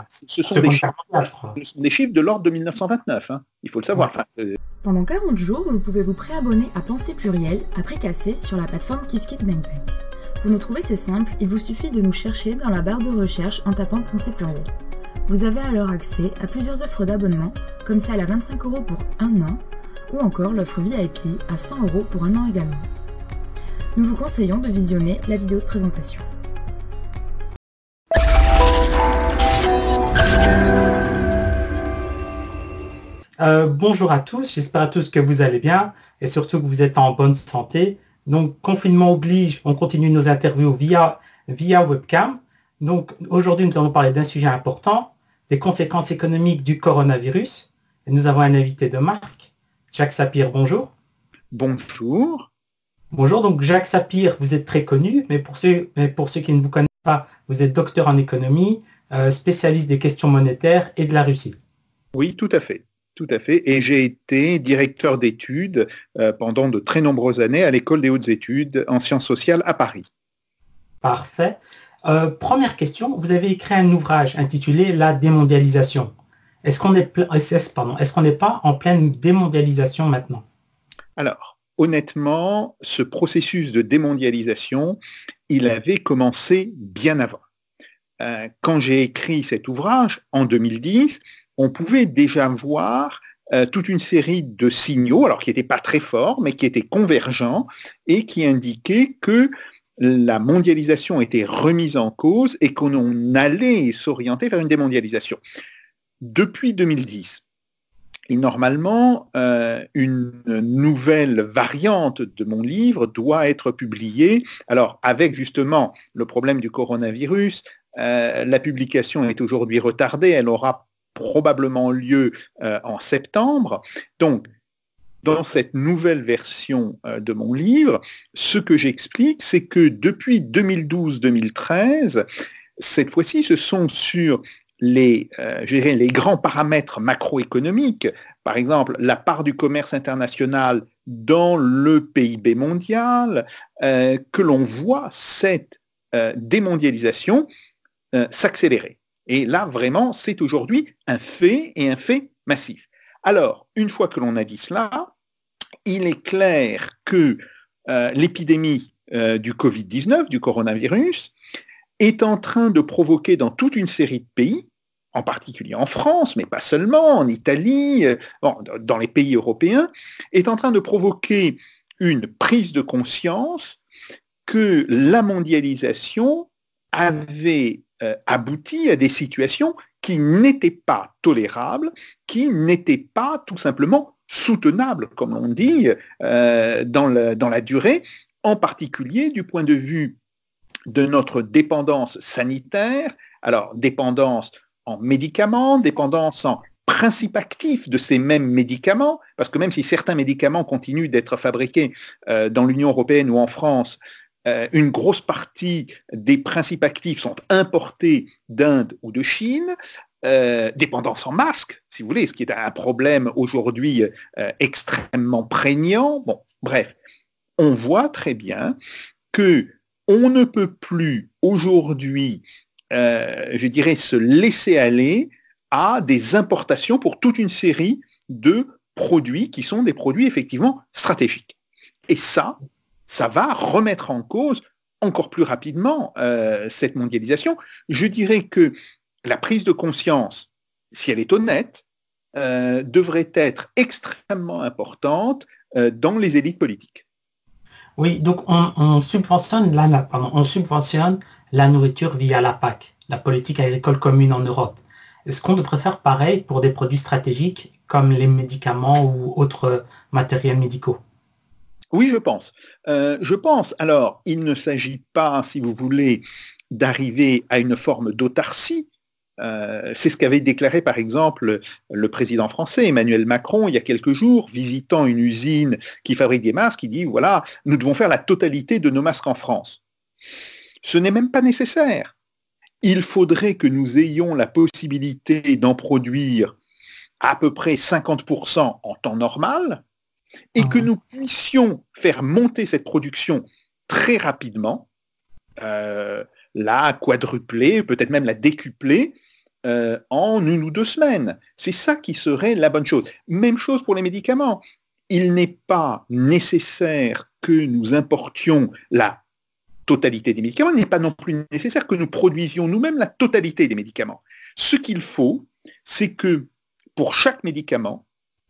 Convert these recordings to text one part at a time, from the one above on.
Ce sont Seconde Guerre mondiale, je crois. des chiffres de l'ordre de 1929, hein. Il faut le savoir. Enfin, Pendant 40 jours, vous pouvez vous préabonner à Pensée Plurielle à prix cassé sur la plateforme KissKissBankBank. Pour nous trouver, c'est simple, il vous suffit de nous chercher dans la barre de recherche en tapant Pensée Plurielle. Vous avez alors accès à plusieurs offres d'abonnement, comme celle à 25 € pour un an, ou encore l'offre VIP à 100 € pour un an également. Nous vous conseillons de visionner la vidéo de présentation. Bonjour à tous, j'espère à tous que vous allez bien et surtout que vous êtes en bonne santé. Donc, confinement oblige, on continue nos interviews via webcam. Donc, aujourd'hui, nous allons parler d'un sujet important, des conséquences économiques du coronavirus. Et nous avons un invité de marque, Jacques Sapir, bonjour. bonjour. Bonjour, donc Jacques Sapir, vous êtes très connu, mais pour ceux qui ne vous connaissent pas, vous êtes docteur en économie, spécialiste des questions monétaires et de la Russie. Oui, tout à fait. Tout à fait. Et j'ai été directeur d'études pendant de très nombreuses années à l'École des hautes études en sciences sociales à Paris. Parfait. Première question, vous avez écrit un ouvrage intitulé La démondialisation. Est-ce qu'on n'est pas en pleine démondialisation maintenant? Alors, honnêtement, ce processus de démondialisation, il avait commencé bien avant. Quand j'ai écrit cet ouvrage, en 2010, on pouvait déjà voir toute une série de signaux, alors qui n'étaient pas très forts, mais qui étaient convergents et qui indiquaient que la mondialisation était remise en cause et qu'on allait s'orienter vers une démondialisation. Depuis 2010, et normalement, une nouvelle variante de mon livre doit être publiée. Alors, avec justement le problème du coronavirus, la publication est aujourd'hui retardée, elle aura probablement lieu en septembre. Donc, dans cette nouvelle version de mon livre, ce que j'explique, c'est que depuis 2012-2013, cette fois-ci, ce sont sur les grands paramètres macroéconomiques, par exemple la part du commerce international dans le PIB mondial, que l'on voit cette démondialisation s'accélérer. Et là, vraiment, c'est aujourd'hui un fait et un fait massif. Alors, une fois que l'on a dit cela, il est clair que l'épidémie du Covid-19, du coronavirus, est en train de provoquer dans toute une série de pays, en particulier en France, mais pas seulement, en Italie, dans les pays européens, est en train de provoquer une prise de conscience que la mondialisation avait abouti à des situations qui n'étaient pas tolérables, qui n'étaient pas tout simplement soutenables, comme on dit, dans la durée, en particulier du point de vue de notre dépendance sanitaire, alors dépendance en médicaments, dépendance en principe actif de ces mêmes médicaments, parce que même si certains médicaments continuent d'être fabriqués dans l'Union européenne ou en France, une grosse partie des principes actifs sont importés d'Inde ou de Chine, dépendance en masque, si vous voulez, ce qui est un problème aujourd'hui extrêmement prégnant. Bon, bref, on voit très bien que on ne peut plus aujourd'hui, je dirais, se laisser aller à des importations pour toute une série de produits qui sont des produits effectivement stratégiques. Et ça va remettre en cause encore plus rapidement cette mondialisation. Je dirais que la prise de conscience, si elle est honnête, devrait être extrêmement importante dans les élites politiques. Oui, donc on subventionne la nourriture via la PAC, la politique agricole commune en Europe. Est-ce qu'on devrait faire pareil pour des produits stratégiques comme les médicaments ou autres matériels médicaux? Oui, je pense. Alors, il ne s'agit pas, si vous voulez, d'arriver à une forme d'autarcie. C'est ce qu'avait déclaré, par exemple, le président français, Emmanuel Macron, il y a quelques jours, visitant une usine qui fabrique des masques. Il dit, voilà, nous devons faire la totalité de nos masques en France. Ce n'est même pas nécessaire. Il faudrait que nous ayons la possibilité d'en produire à peu près 50% en temps normal, et que nous puissions faire monter cette production très rapidement, la quadrupler, peut-être même la décupler, en 1 ou 2 semaines. C'est ça qui serait la bonne chose. Même chose pour les médicaments. Il n'est pas nécessaire que nous importions la totalité des médicaments, il n'est pas non plus nécessaire que nous produisions nous-mêmes la totalité des médicaments. Ce qu'il faut, c'est que pour chaque médicament,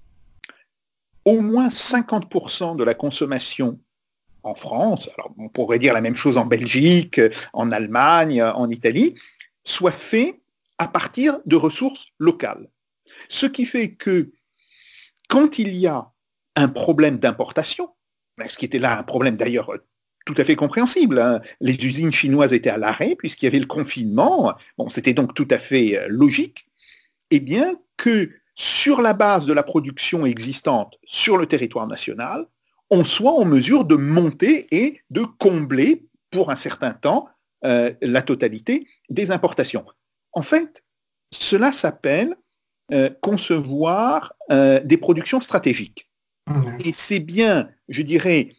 au moins 50% de la consommation en France, alors on pourrait dire la même chose en Belgique, en Allemagne, en Italie, soit fait à partir de ressources locales. Ce qui fait que quand il y a un problème d'importation, ce qui était là un problème d'ailleurs tout à fait compréhensible, hein, les usines chinoises étaient à l'arrêt puisqu'il y avait le confinement, bon, c'était donc tout à fait logique, eh bien que sur la base de la production existante sur le territoire national, on soit en mesure de monter et de combler pour un certain temps la totalité des importations. En fait, cela s'appelle concevoir des productions stratégiques. Et c'est bien, je dirais,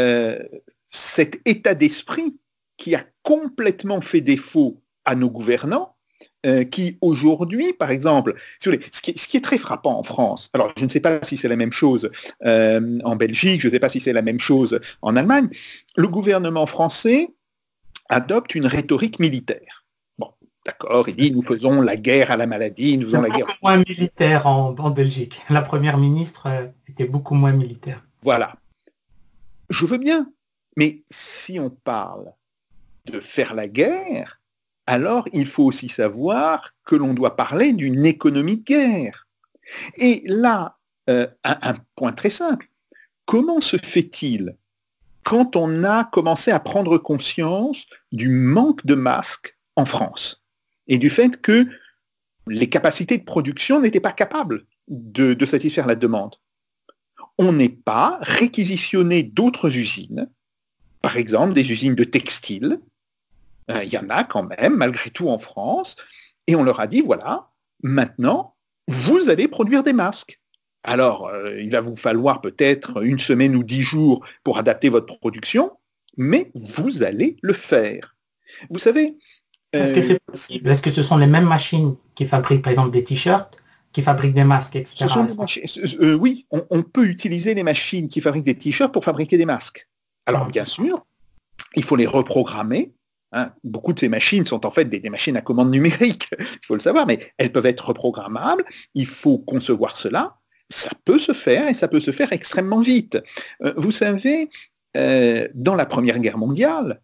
cet état d'esprit qui a complètement fait défaut à nos gouvernants, qui aujourd'hui, par exemple, ce qui est très frappant en France, alors je ne sais pas si c'est la même chose en Belgique, je ne sais pas si c'est la même chose en Allemagne, le gouvernement français adopte une rhétorique militaire. Bon, d'accord, il dit nous faisons la guerre à la maladie, nous faisons la guerre... beaucoup moins militaire en Belgique. La première ministre était beaucoup moins militaire. Voilà. Je veux bien, mais si on parle de faire la guerre, alors il faut aussi savoir que l'on doit parler d'une économie de guerre. Et là, un point très simple, comment se fait-il quand on a commencé à prendre conscience du manque de masques en France et du fait que les capacités de production n'étaient pas capables de satisfaire la demande? On n'est pas réquisitionné d'autres usines, par exemple des usines de textile, il y en a quand même, malgré tout en France, et on leur a dit, voilà, maintenant, vous allez produire des masques. Alors, il va vous falloir peut-être 1 semaine ou 10 jours pour adapter votre production, mais vous allez le faire. Vous savez... Est-ce que c'est possible? Est-ce que ce sont les mêmes machines qui fabriquent, par exemple, des t-shirts, qui fabriquent des masques, etc. Ce sont des machines, oui, on peut utiliser les machines qui fabriquent des t-shirts pour fabriquer des masques. Alors, bien sûr, il faut les reprogrammer. Hein. Beaucoup de ces machines sont en fait des machines à commande numérique, il faut le savoir, mais elles peuvent être reprogrammables. Il faut concevoir cela. Ça peut se faire et ça peut se faire extrêmement vite. Vous savez, dans la Première Guerre mondiale,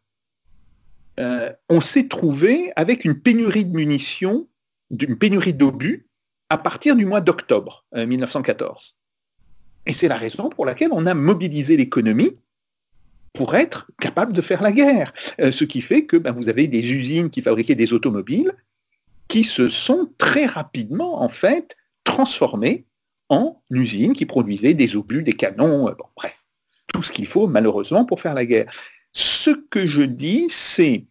on s'est trouvé avec une pénurie de munitions, une pénurie d'obus à partir du mois d'octobre 1914. Et c'est la raison pour laquelle on a mobilisé l'économie pour être capable de faire la guerre. Ce qui fait que vous avez des usines qui fabriquaient des automobiles qui se sont très rapidement, en fait, transformées en usines qui produisaient des obus, des canons, bref, tout ce qu'il faut, malheureusement, pour faire la guerre. Ce que je dis, c'est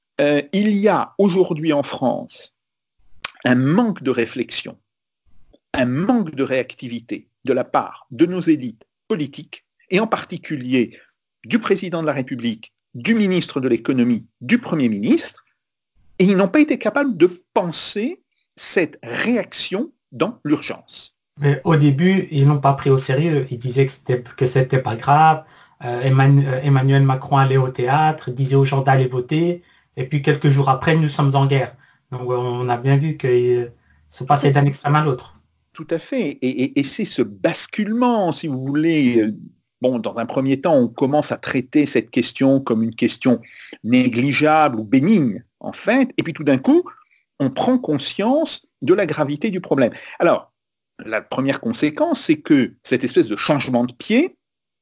il y a aujourd'hui en France un manque de réflexion, un manque de réactivité de la part de nos élites politiques, et en particulier du président de la République, du ministre de l'économie, du Premier ministre, et ils n'ont pas été capables de penser cette réaction dans l'urgence. Mais au début, ils n'ont pas pris au sérieux. Ils disaient que c'était pas grave. Emmanuel Macron allait au théâtre, disait aux gens d'aller voter, et puis quelques jours après, nous sommes en guerre. Donc on a bien vu qu'ils se passaient d'un extrême à l'autre. Tout à fait. Et c'est ce basculement, si vous voulez. Bon, dans un premier temps, on commence à traiter cette question comme une question négligeable ou bénigne, en fait, et puis tout d'un coup, on prend conscience de la gravité du problème. Alors, la première conséquence, c'est que cette espèce de changement de pied,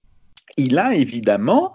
il a évidemment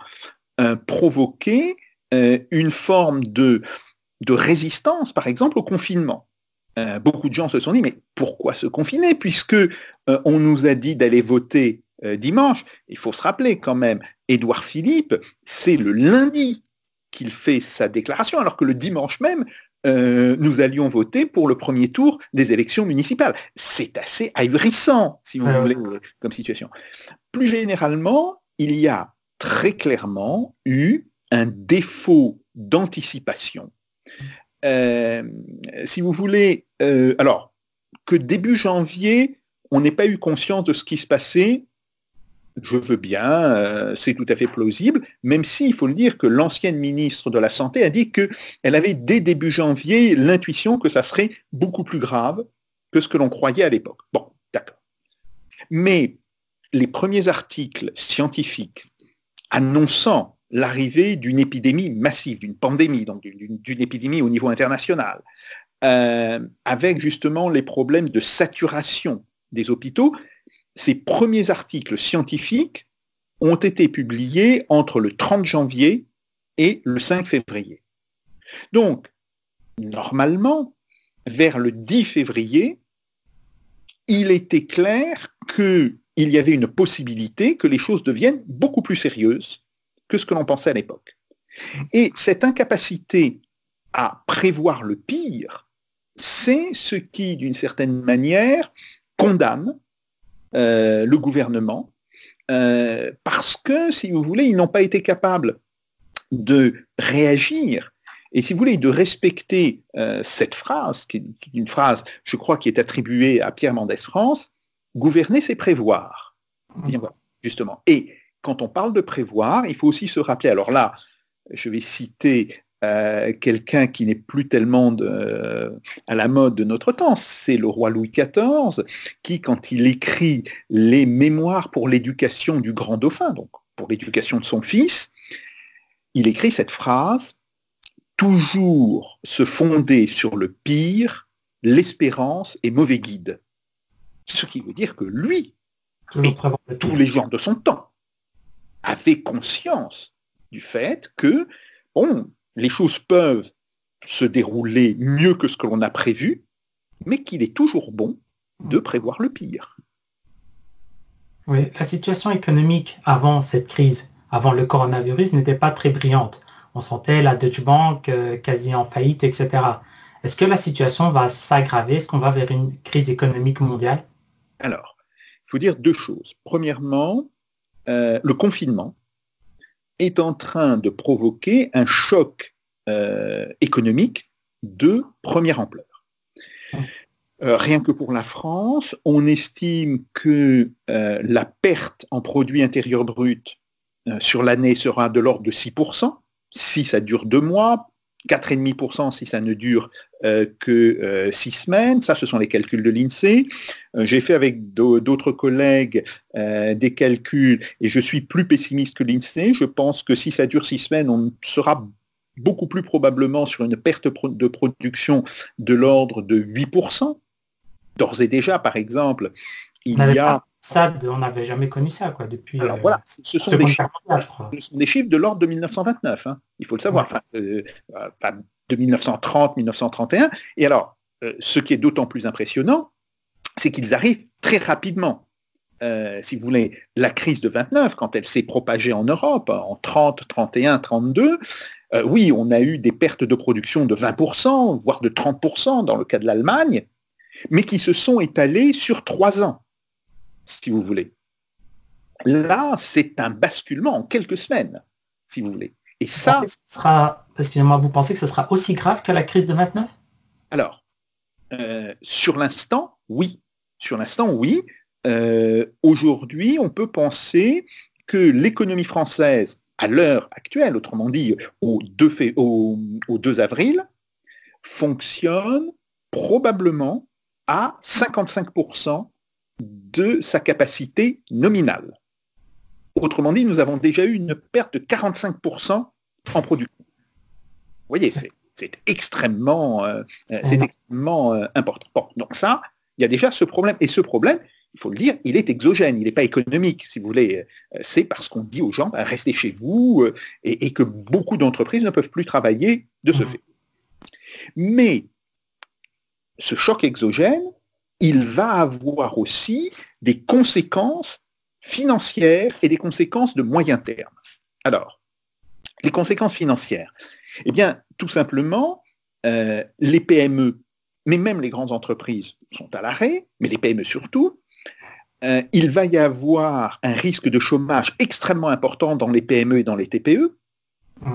provoqué une forme de résistance, par exemple, au confinement. Beaucoup de gens se sont dit, mais pourquoi se confiner, puisque on nous a dit d'aller voter dimanche. Il faut se rappeler quand même, Édouard Philippe, c'est le lundi qu'il fait sa déclaration, alors que le dimanche même, nous allions voter pour le premier tour des élections municipales. C'est assez ahurissant, si vous voulez, comme situation. Plus généralement, il y a très clairement eu un défaut d'anticipation si vous voulez, alors, que début janvier, on n'ait pas eu conscience de ce qui se passait, je veux bien, c'est tout à fait plausible, même si, il faut le dire, que l'ancienne ministre de la Santé a dit qu'elle avait dès début janvier l'intuition que ça serait beaucoup plus grave que ce que l'on croyait à l'époque. Bon, d'accord. Mais les premiers articles scientifiques annonçant l'arrivée d'une épidémie massive, d'une pandémie, donc d'une épidémie au niveau international, avec justement les problèmes de saturation des hôpitaux, ces premiers articles scientifiques ont été publiés entre le 30 janvier et le 5 février. Donc, normalement, vers le 10 février, il était clair qu'il y avait une possibilité que les choses deviennent beaucoup plus sérieuses que ce que l'on pensait à l'époque. Et cette incapacité à prévoir le pire, c'est ce qui, d'une certaine manière, condamne le gouvernement, parce que, si vous voulez, ils n'ont pas été capables de réagir et, si vous voulez, de respecter cette phrase, qui est une phrase, je crois, qui est attribuée à Pierre Mendès France, gouverner, c'est prévoir. Bien voilà, justement. Et quand on parle de prévoir, il faut aussi se rappeler, alors là, je vais citer quelqu'un qui n'est plus tellement à la mode de notre temps, c'est le roi Louis XIV, qui, quand il écrit les mémoires pour l'éducation du grand dauphin, donc pour l'éducation de son fils, il écrit cette phrase: « Toujours se fonder sur le pire, l'espérance est mauvais guide ». Ce qui veut dire que lui, et tous les gens de son temps, avaient conscience du fait que, bon, les choses peuvent se dérouler mieux que ce que l'on a prévu, mais qu'il est toujours bon de prévoir le pire. Oui, la situation économique avant cette crise, avant le coronavirus, n'était pas très brillante. On sentait la Deutsche Bank quasi en faillite, etc. Est-ce que la situation va s'aggraver? Est-ce qu'on va vers une crise économique mondiale? Alors, il faut dire deux choses. Premièrement, le confinement est en train de provoquer un choc économique de première ampleur. Rien que pour la France, on estime que la perte en produit intérieur brut sur l'année sera de l'ordre de 6%, si ça dure 2 mois, 4,5% si ça ne dure que 6 semaines. Ça, ce sont les calculs de l'INSEE. J'ai fait avec d'autres collègues des calculs et je suis plus pessimiste que l'INSEE. Je pense que si ça dure 6 semaines, on sera beaucoup plus probablement sur une perte de production de l'ordre de 8%. D'ores et déjà, par exemple, il y a... Ça, on n'avait jamais connu ça, quoi, depuis... Alors voilà, ce sont des chiffres de l'ordre de 1929, hein, il faut le savoir, de 1930, 1931. Et alors, ce qui est d'autant plus impressionnant, c'est qu'ils arrivent très rapidement. Si vous voulez, la crise de 29, quand elle s'est propagée en Europe, en 30, 31, 32, oui, on a eu des pertes de production de 20%, voire de 30% dans le cas de l'Allemagne, mais qui se sont étalées sur 3 ans. Si vous voulez. Là, c'est un basculement en quelques semaines, si vous voulez. Et ça... Excusez-moi, vous pensez que ce sera aussi grave que la crise de 29? Alors, sur l'instant, oui. Sur l'instant, oui. Aujourd'hui, on peut penser que l'économie française, à l'heure actuelle, autrement dit, au 2 avril, fonctionne probablement à 55% de sa capacité nominale. Autrement dit, nous avons déjà eu une perte de 45% en production. Vous voyez, c'est extrêmement important. Bon, donc ça, il y a déjà ce problème. Et ce problème, il faut le dire, il est exogène, il n'est pas économique, si vous voulez. C'est parce qu'on dit aux gens, restez chez vous, et que beaucoup d'entreprises ne peuvent plus travailler de ce fait. Mais ce choc exogène, il va avoir aussi des conséquences financières et des conséquences de moyen terme. Alors, les conséquences financières, eh bien, tout simplement, les PME, mais même les grandes entreprises sont à l'arrêt, mais les PME surtout, il va y avoir un risque de chômage extrêmement important dans les PME et dans les TPE.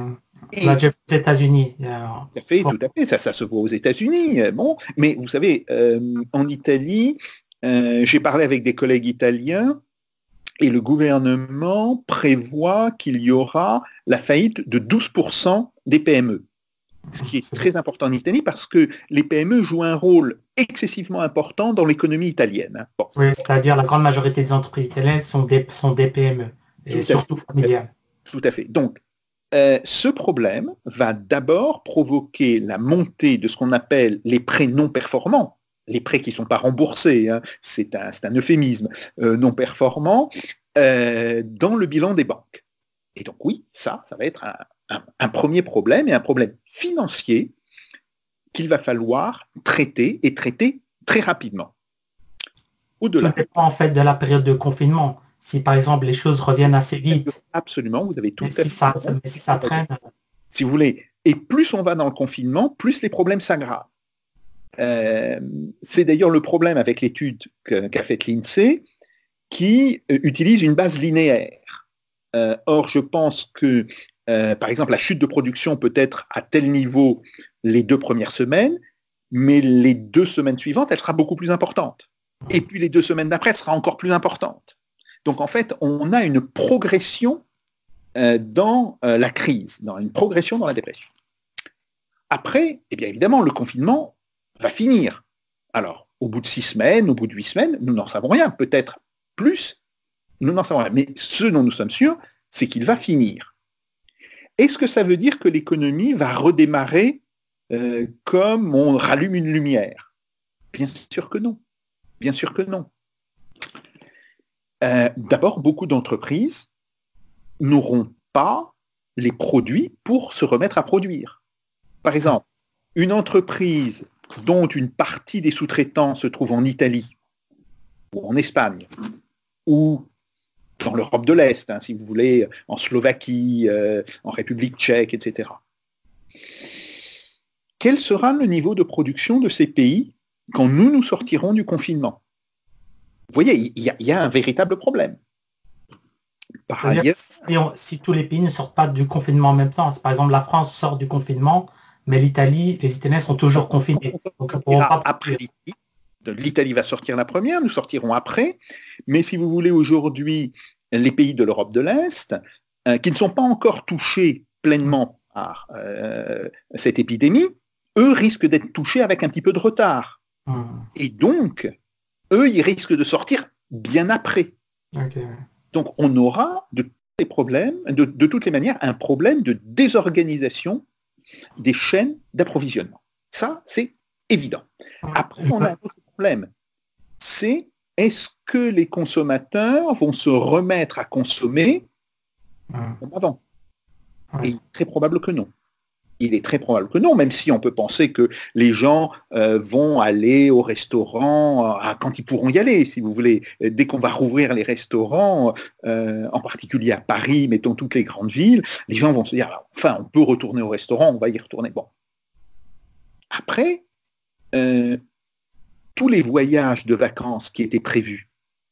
On l'a déjà vu aux États-Unis. Tout à fait, ça se voit aux États-Unis. Bon, mais vous savez, en Italie, j'ai parlé avec des collègues italiens et le gouvernement prévoit qu'il y aura la faillite de 12% des PME. Ce qui est très important en Italie parce que les PME jouent un rôle excessivement important dans l'économie italienne. Bon. Oui, c'est-à-dire la grande majorité des entreprises italiennes sont des PME, et surtout familiales. Tout à fait. Donc, ce problème va d'abord provoquer la montée de ce qu'on appelle les prêts non performants, les prêts qui ne sont pas remboursés, hein, c'est un euphémisme, non performants, dans le bilan des banques. Et donc oui, ça va être un premier problème, et un problème financier qu'il va falloir traiter, et traiter très rapidement. Au-delà. Tout dépend en fait de la période de confinement. Si par exemple les choses reviennent assez vite. Absolument, vous avez tout à fait. Si ça traîne. Si vous voulez. Et plus on va dans le confinement, plus les problèmes s'aggravent. C'est d'ailleurs le problème avec l'étude qu'a faite l'INSEE, qui utilise une base linéaire. Or, je pense que, par exemple, la chute de production peut être à tel niveau les 2 premières semaines, mais les 2 semaines suivantes, elle sera beaucoup plus importante. Et puis les 2 semaines d'après, elle sera encore plus importante. Donc en fait, on a une progression dans la crise, une progression dans la dépression. Après, eh bien évidemment, le confinement va finir. Alors, au bout de 6 semaines, au bout de 8 semaines, nous n'en savons rien. Peut-être plus, nous n'en savons rien. Mais ce dont nous sommes sûrs, c'est qu'il va finir. Est-ce que ça veut dire que l'économie va redémarrer comme on rallume une lumière? Bien sûr que non. Bien sûr que non. D'abord, beaucoup d'entreprises n'auront pas les produits pour se remettre à produire. Par exemple, une entreprise dont une partie des sous-traitants se trouve en Italie, ou en Espagne, ou dans l'Europe de l'Est, hein, si vous voulez, en Slovaquie, en République tchèque, etc. Quel sera le niveau de production de ces pays quand nous sortirons du confinement? Vous voyez, il y a un véritable problème. Par ailleurs, si tous les pays ne sortent pas du confinement en même temps, par exemple la France sort du confinement, mais les Italiens sont toujours confinés. Donc, après l'Italie va sortir la première, nous sortirons après. Mais si vous voulez, aujourd'hui, les pays de l'Europe de l'Est, qui ne sont pas encore touchés pleinement par cette épidémie, eux risquent d'être touchés avec un petit peu de retard. Et donc, eux, ils risquent de sortir bien après. Okay. Donc, on aura de toutes les manières un problème de désorganisation des chaînes d'approvisionnement. Ça, c'est évident. Après, on a un autre problème. C'est est-ce que les consommateurs vont se remettre à consommer comme avant? Et il est très probable que non. Il est très probable que non, même si on peut penser que les gens vont aller au restaurant quand ils pourront y aller, si vous voulez. Dès qu'on va rouvrir les restaurants, en particulier à Paris, mettons toutes les grandes villes, les gens vont se dire, enfin, on peut retourner au restaurant, on va y retourner. Bon. Après, tous les voyages de vacances qui étaient prévus,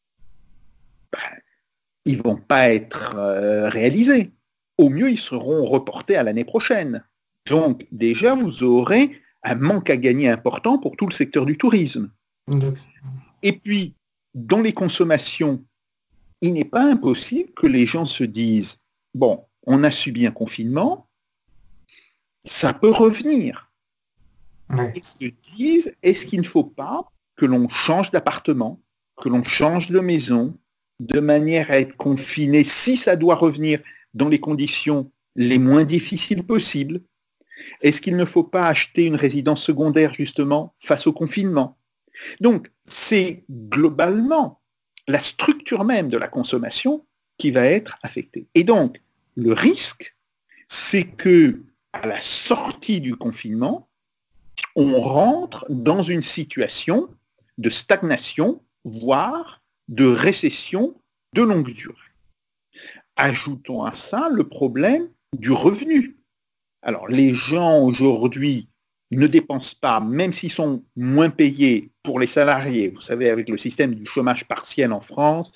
ils ne vont pas être réalisés. Au mieux, ils seront reportés à l'année prochaine. Donc, déjà, vous aurez un manque à gagner important pour tout le secteur du tourisme. Et puis, dans les consommations, il n'est pas impossible que les gens se disent, bon, on a subi un confinement, ça peut revenir. Ils se disent, est-ce qu'il ne faut pas que l'on change d'appartement, que l'on change de maison, de manière à être confiné, si ça doit revenir dans les conditions les moins difficiles possibles? Est-ce qu'il ne faut pas acheter une résidence secondaire justement face au confinement? Donc, c'est globalement la structure même de la consommation qui va être affectée. Et donc, le risque, c'est que à la sortie du confinement, on rentre dans une situation de stagnation, voire de récession de longue durée. Ajoutons à ça le problème du revenu. Alors, les gens aujourd'hui ne dépensent pas, même s'ils sont moins payés pour les salariés. Vous savez, avec le système du chômage partiel en France,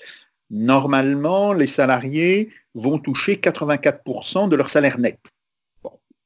normalement, les salariés vont toucher 84% de leur salaire net. Bon.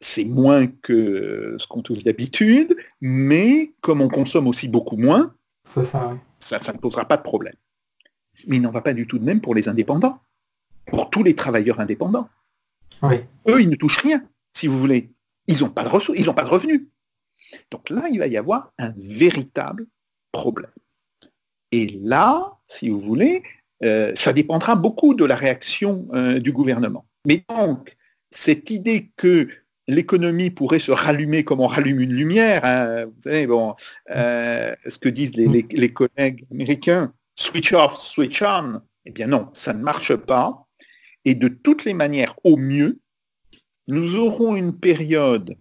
c'est moins que ce qu'on touche d'habitude, mais comme on consomme aussi beaucoup moins, ça ne posera pas de problème. Mais il n'en va pas du tout de même pour les indépendants, pour tous les travailleurs indépendants. Oui. Eux, ils ne touchent rien, si vous voulez. Ils n'ont pas de ressources, ils n'ont pas de revenus. Donc là, il va y avoir un véritable problème. Et là, si vous voulez, ça dépendra beaucoup de la réaction du gouvernement. Mais donc, cette idée que l'économie pourrait se rallumer comme on rallume une lumière, hein, vous savez, ce que disent les collègues américains, switch off, switch on, eh bien non, ça ne marche pas. Et de toutes les manières, au mieux, nous aurons une période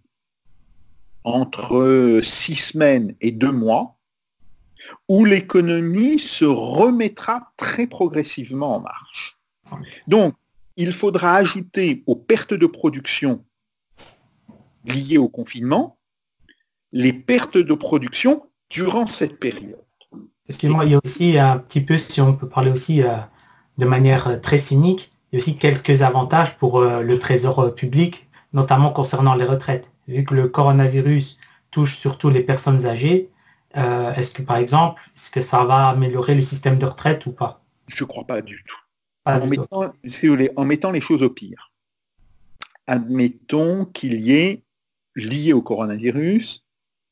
entre 6 semaines et 2 mois où l'économie se remettra très progressivement en marche. Donc, il faudra ajouter aux pertes de production liées au confinement les pertes de production durant cette période. Excusez-moi, il y a aussi un petit peu, si on peut parler aussi de manière très cynique, il y a aussi quelques avantages pour le trésor public, notamment concernant les retraites. Vu que le coronavirus touche surtout les personnes âgées, est-ce que par exemple, est-ce que ça va améliorer le système de retraite ou pas? Je ne crois pas du tout. Si vous voulez, en mettant les choses au pire, admettons qu'il y ait, lié au coronavirus,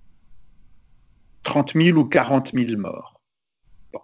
30 000 ou 40 000 morts. Bon.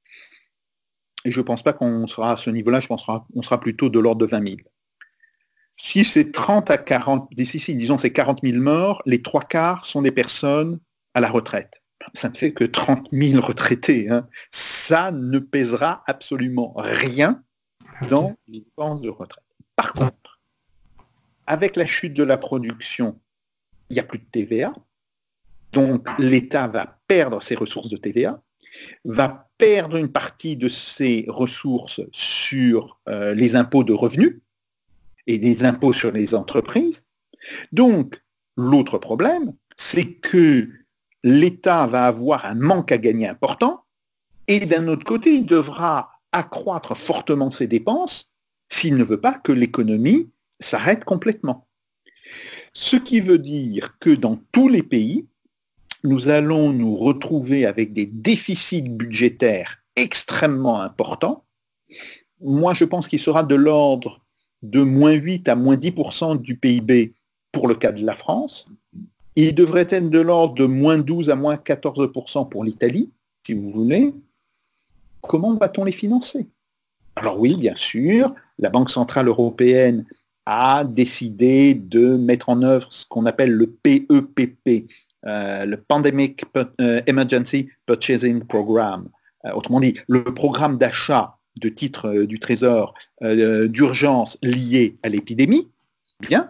Et je ne pense pas qu'on sera à ce niveau-là, je pense qu'on sera plutôt de l'ordre de 20 000. Si c'est 30 à 40, disons c'est 40 000 morts, les 3/4 sont des personnes à la retraite. Ça ne fait que 30 000 retraités. Hein. Ça ne pèsera absolument rien dans les dépenses de retraite. Par contre, avec la chute de la production, il n'y a plus de TVA. Donc l'État va perdre ses ressources de TVA, va perdre une partie de ses ressources sur les impôts de revenus et des impôts sur les entreprises. Donc, l'autre problème, c'est que l'État va avoir un manque à gagner important et d'un autre côté, il devra accroître fortement ses dépenses s'il ne veut pas que l'économie s'arrête complètement. Ce qui veut dire que dans tous les pays, nous allons nous retrouver avec des déficits budgétaires extrêmement importants. Moi, je pense qu'il sera de l'ordre de moins 8 à moins 10% du PIB pour le cas de la France. Il devrait être de l'ordre de moins 12 à moins 14% pour l'Italie, si vous voulez. Comment va-t-on les financer? Alors oui, bien sûr, la Banque centrale européenne a décidé de mettre en œuvre ce qu'on appelle le PEPP, le Pandemic Emergency Purchasing Program. Autrement dit, le programme d'achat de titres du Trésor d'urgence liés à l'épidémie. Bien.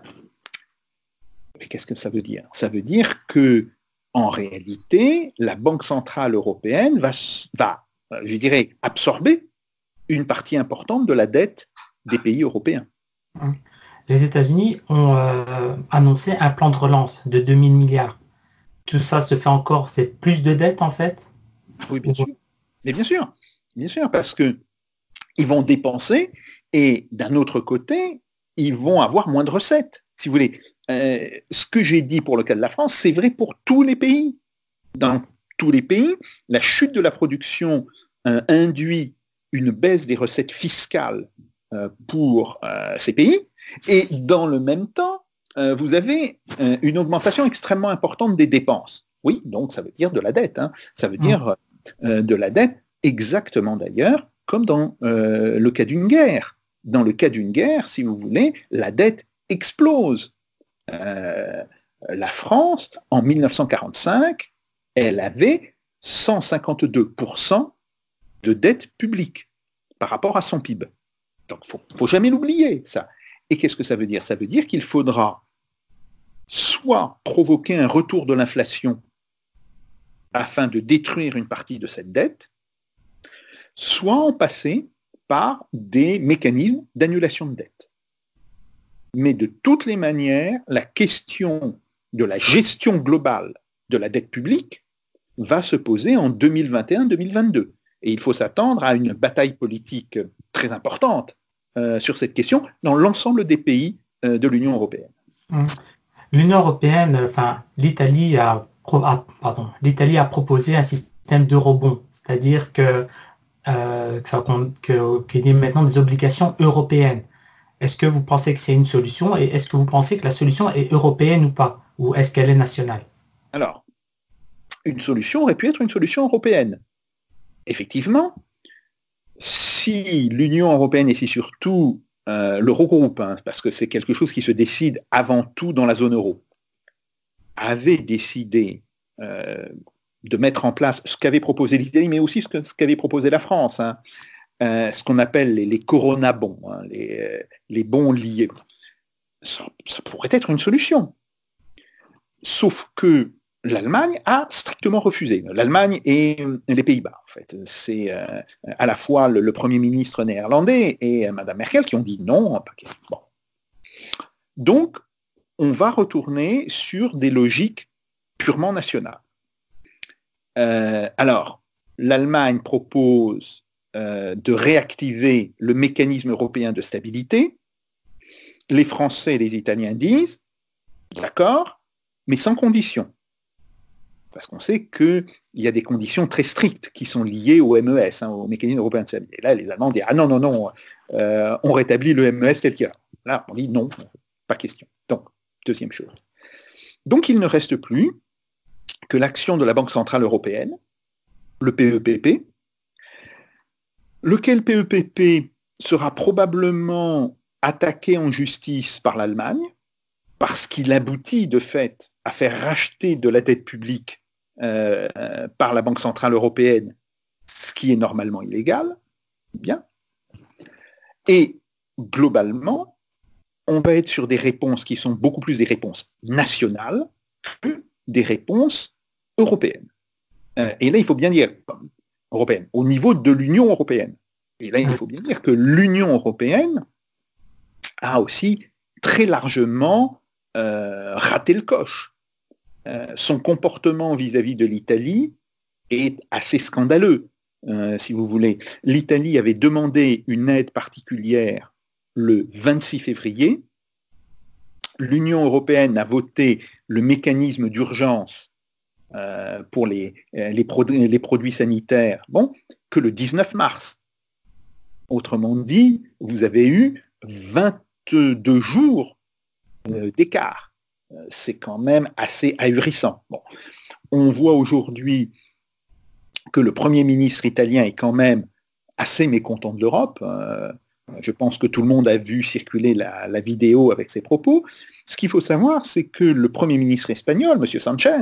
Mais qu'est-ce que ça veut dire? Ça veut dire que, en réalité, la Banque centrale européenne va, je dirais, absorber une partie importante de la dette des pays européens. Les États-Unis ont annoncé un plan de relance de 2000 milliards. Tout ça se fait encore, c'est plus de dettes en fait? Oui, bien sûr. Mais bien sûr, parce que ils vont dépenser et d'un autre côté, ils vont avoir moins de recettes. Si vous voulez, ce que j'ai dit pour le cas de la France, c'est vrai pour tous les pays. Dans tous les pays, la chute de la production induit une baisse des recettes fiscales pour ces pays et dans le même temps, vous avez une augmentation extrêmement importante des dépenses. Oui, donc ça veut dire de la dette. Hein. Ça veut dire de la dette exactement d'ailleurs comme dans le cas d'une guerre. Dans le cas d'une guerre, si vous voulez, la dette explose. La France, en 1945, elle avait 152% de dette publique par rapport à son PIB. Donc, il ne faut jamais l'oublier, ça. Et qu'est-ce que ça veut dire? Ça veut dire qu'il faudra soit provoquer un retour de l'inflation afin de détruire une partie de cette dette, soit en passer par des mécanismes d'annulation de dette. Mais de toutes les manières, la question de la gestion globale de la dette publique va se poser en 2021-2022. Et il faut s'attendre à une bataille politique très importante sur cette question dans l'ensemble des pays de l'Union européenne. L'Union européenne, enfin, l'Italie a proposé un système d'eurobond, c'est-à-dire qu'il y ait maintenant des obligations européennes. Est-ce que vous pensez que c'est une solution et est-ce que vous pensez que la solution est européenne ou pas? Ou est-ce qu'elle est nationale? Alors, une solution aurait pu être une solution européenne. Effectivement, si l'Union européenne et si surtout l'Eurogroupe, parce que c'est quelque chose qui se décide avant tout dans la zone euro, avait décidé de mettre en place ce qu'avait proposé l'Italie, mais aussi ce qu'avait proposé la France, ce qu'on appelle les corona-bons, les bons liés. Ça pourrait être une solution. Sauf que l'Allemagne a strictement refusé. L'Allemagne et les Pays-Bas, en fait. C'est à la fois le Premier ministre néerlandais et Mme Merkel qui ont dit non. Bon. Donc, on va retourner sur des logiques purement nationales. Alors, l'Allemagne propose de réactiver le mécanisme européen de stabilité. Les Français et les Italiens disent, d'accord, mais sans condition. Parce qu'on sait qu'il y a des conditions très strictes qui sont liées au MES, au mécanisme européen de stabilité. Là, les Allemands disent, ah non, on rétablit le MES tel qu'il est. Là, on dit non, pas question. Donc, deuxième chose. Donc, il ne reste plus que l'action de la Banque Centrale Européenne, le PEPP, lequel PEPP sera probablement attaqué en justice par l'Allemagne, parce qu'il aboutit de fait à faire racheter de la dette publique par la Banque Centrale Européenne, ce qui est normalement illégal. Bien. Et globalement, on va être sur des réponses qui sont beaucoup plus des réponses nationales que des réponses européennes. Et là, il faut bien dire, européenne, au niveau de l'Union européenne. Et là, il faut bien dire que l'Union européenne a aussi très largement raté le coche. Son comportement vis-à-vis de l'Italie est assez scandaleux, si vous voulez. L'Italie avait demandé une aide particulière le 26 février. L'Union européenne a voté le mécanisme d'urgence pour les produits sanitaires, que le 19 mars. Autrement dit, vous avez eu 22 jours d'écart. C'est quand même assez ahurissant. Bon. On voit aujourd'hui que le Premier ministre italien est quand même assez mécontent de l'Europe. Je pense que tout le monde a vu circuler la vidéo avec ses propos. Ce qu'il faut savoir, c'est que le Premier ministre espagnol, M. Sanchez,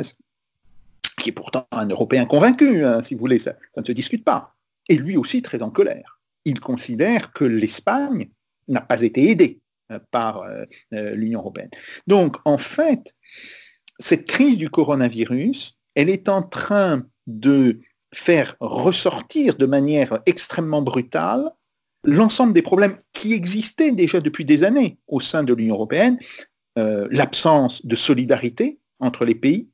qui est pourtant un Européen convaincu, si vous voulez, ça ne se discute pas, est lui aussi très en colère. Il considère que l'Espagne n'a pas été aidée par l'Union européenne. Donc, en fait, cette crise du coronavirus, elle est en train de faire ressortir de manière extrêmement brutale l'ensemble des problèmes qui existaient déjà depuis des années au sein de l'Union européenne, l'absence de solidarité entre les pays,